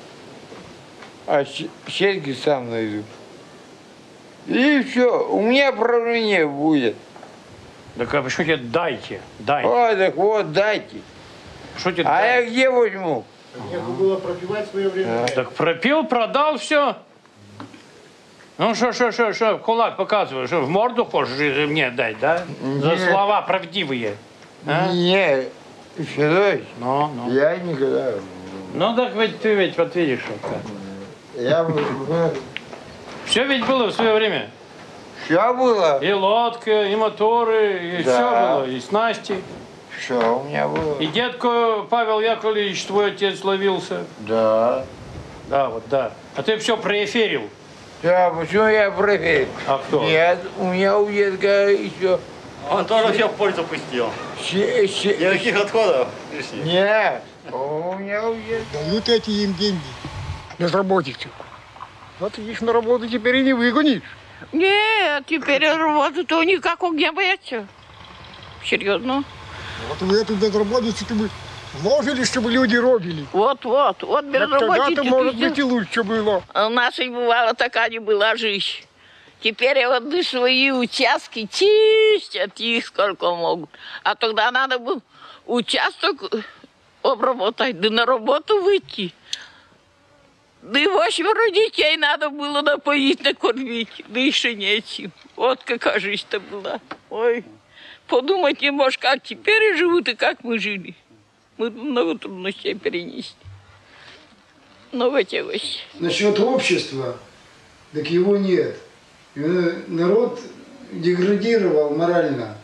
а серьги сам найду. И все, у меня правление будет. Так а что тебе дайте? Дайте. О, так вот, дайте. Что тебе а дайте? я где возьму? Некуда было пропивать в свое время. Так пропил, продал все. Ну что, кулак показываешь, что в морду хочешь мне дать, да? За слова правдивые. А? Не, Федорович, я никогда. Ну так ведь ты ведь вот видишь, как. Я все ведь было в свое время. Все было. И лодка, и моторы, и да. все было, и снасти. Все у меня было. И дедко Павел Яковлевич, твой отец, ловился. Да. Да, вот да. А ты все проэфирил. Да, почему я проверил? А кто? Нет, у меня у дедка еще... Он тоже все в пользу пустил. Никаких отходов. Нет, у меня у дедка... Дают эти им деньги, безработицы. Вот их на работу теперь и не выгонишь. Нет, теперь работы-то никакого не боятся. Серьезно. Вот в эту безработицу бы вложили, чтобы люди робили. Вот безработица. Тогда-то, может быть, и лучше было. У нас и бывала такая не была жизнь. Теперь вот свои участки чистят их сколько могут. А тогда надо было участок обработать, да на работу выйти. Да и 8 детей надо было напоить, накормить, да еще нечем. Вот какая жизнь-то была. Ой, подумать не можешь, как теперь живут и как мы жили. Мы много трудностей перенесли. Но эти вещи. Насчет общества, так его нет. Народ деградировал морально.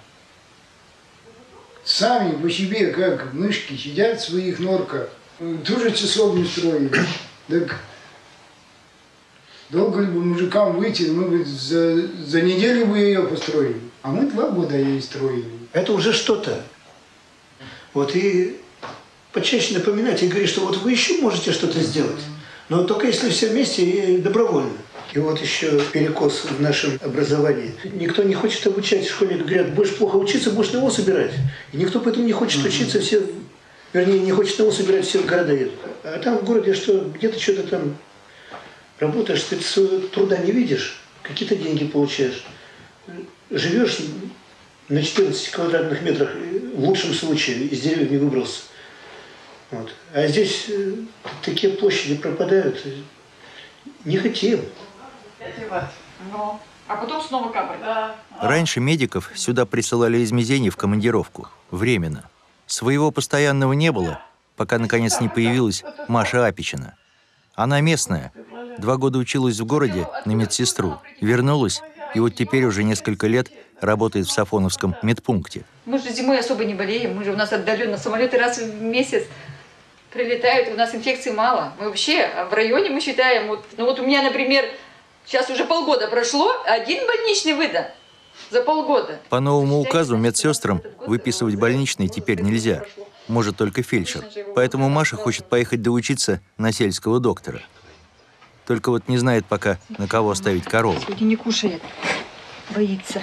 Сами по себе, как мышки, сидят в своих норках. Ту же часовню строили. Так долго ли бы мужикам выйти, мы бы за неделю бы ее построили. А мы 2 года ее строили. Это уже что-то. Вот и почаще напоминать и говорить, что вот вы еще можете что-то сделать. Но только если все вместе и добровольно. И вот еще перекос в нашем образовании. Никто не хочет обучать. Школьники говорят, будешь плохо учиться, будешь на ВОЗ собирать. И никто поэтому не хочет учиться, все, вернее, не хочет на ВОЗ собирать, все в города едут. А там в городе что, где-то что-то там работаешь, ты своего труда не видишь, какие-то деньги получаешь. Живешь на 14 квадратных метрах, в лучшем случае, из деревьев не выбрался. Вот. А здесь такие площади пропадают. Не хотим. Ну, а потом снова капать. Да. Раньше медиков сюда присылали из Мизени в командировку. Временно. Своего постоянного не было, пока наконец не появилась Маша Апичина. Она местная. 2 года училась в городе на медсестру. Вернулась, и вот теперь уже несколько лет работает в Сафоновском медпункте. Мы же зимой особо не болеем. Мы же у нас отдаленно. Самолеты раз в месяц прилетают, у нас инфекций мало. Мы вообще в районе мы считаем, вот, ну вот у меня, например, сейчас уже полгода прошло, 1 больничный выдан за полгода. По новому указу медсестрам выписывать больничный теперь нельзя. Может только фельдшер. Поэтому Маша хочет поехать доучиться на сельского доктора. Только вот не знает пока, на кого оставить корову. Сегодня не кушает, боится.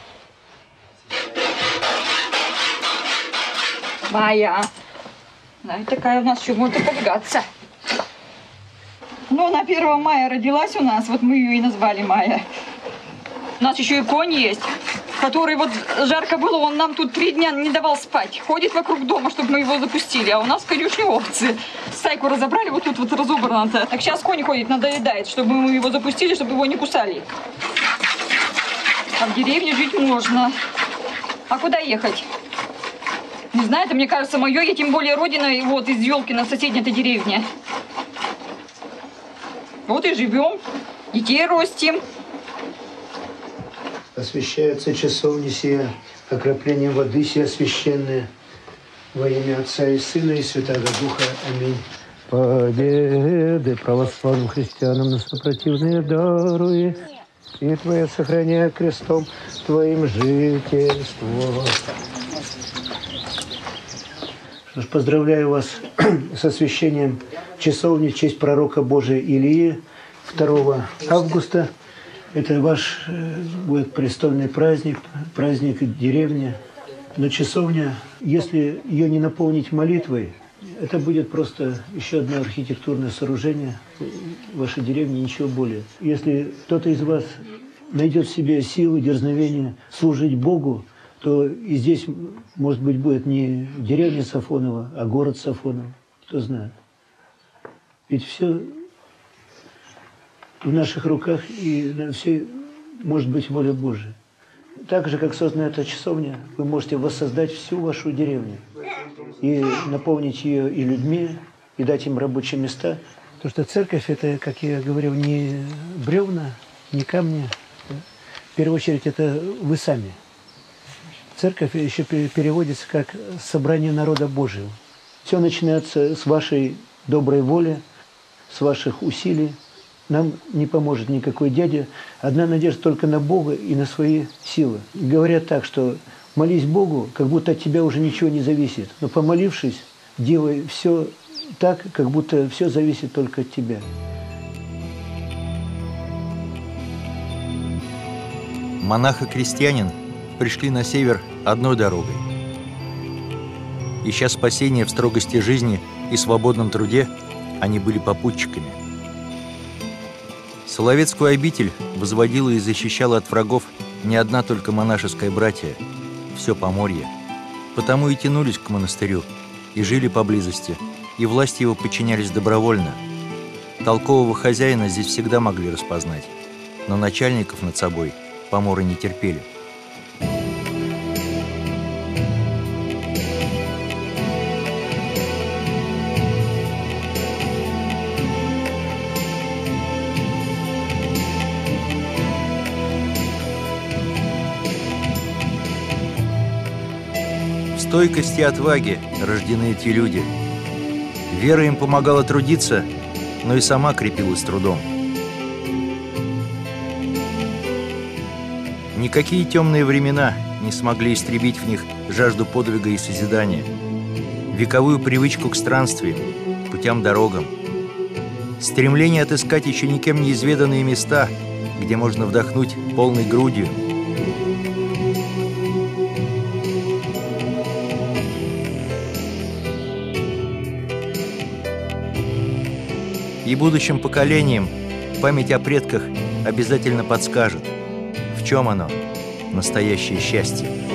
Майя. Она такая у нас, что может побегаться. Ну, она 1 мая родилась у нас, вот мы ее и назвали Майя. У нас еще и конь есть, который вот жарко было, он нам тут 3 дня не давал спать. Ходит вокруг дома, чтобы мы его запустили, а у нас в конюшне овцы. Стайку разобрали, вот тут вот разобрано-то. Так сейчас конь ходит, надоедает, чтобы мы его запустили, чтобы его не кусали. А в деревне жить можно. А куда ехать? Не знаю, это, мне кажется, мое, я тем более родина, и вот из Ёлкина, соседней-то деревня. Вот и живем, детей ростим. Освящается часовня сия, окроплением воды сия священная, во имя Отца и Сына и Святого Духа. Аминь. Победы православным христианам на сопротивные даруй, и Твое сохраняя крестом Твоим жительство. Что ж, поздравляю вас с освящением часовни в честь пророка Божия Илии 2 августа. Это ваш будет престольный праздник, праздник деревни. Но часовня, если ее не наполнить молитвой, это будет просто еще одно архитектурное сооружение в вашей деревне, ничего более. Если кто-то из вас найдет в себе силы, дерзновение служить Богу, то и здесь, может быть, будет не деревня Сафонова, а город Сафонов. Кто знает. Ведь все в наших руках, и на все может быть воля Божия. Так же, как создана эта часовня, вы можете воссоздать всю вашу деревню и наполнить ее и людьми, и дать им рабочие места. Потому что церковь – это, как я говорил, не бревна, не камни. В первую очередь, это вы сами. Церковь еще переводится как собрание народа Божьего. Все начинается с вашей доброй воли, с ваших усилий. Нам не поможет никакой дядя. Одна надежда только на Бога и на свои силы. Говорят так, что молись Богу, как будто от тебя уже ничего не зависит. Но помолившись, делай все так, как будто все зависит только от тебя. Монах и крестьянин пришли на север одной дорогой. Ища спасения в строгости жизни и свободном труде, они были попутчиками. Соловецкую обитель возводила и защищала от врагов не одна только монашеская братья, все Поморье. Потому и тянулись к монастырю, и жили поблизости, и власти его подчинялись добровольно. Толкового хозяина здесь всегда могли распознать, но начальников над собой поморы не терпели. В стойкости и отваге рождены эти люди. Вера им помогала трудиться, но и сама крепилась трудом. Никакие темные времена не смогли истребить в них жажду подвига и созидания, вековую привычку к странствиям, путям-дорогам, стремление отыскать еще никем не изведанные места, где можно вдохнуть полной грудью. И будущим поколениям память о предках обязательно подскажет, в чем оно, настоящее счастье.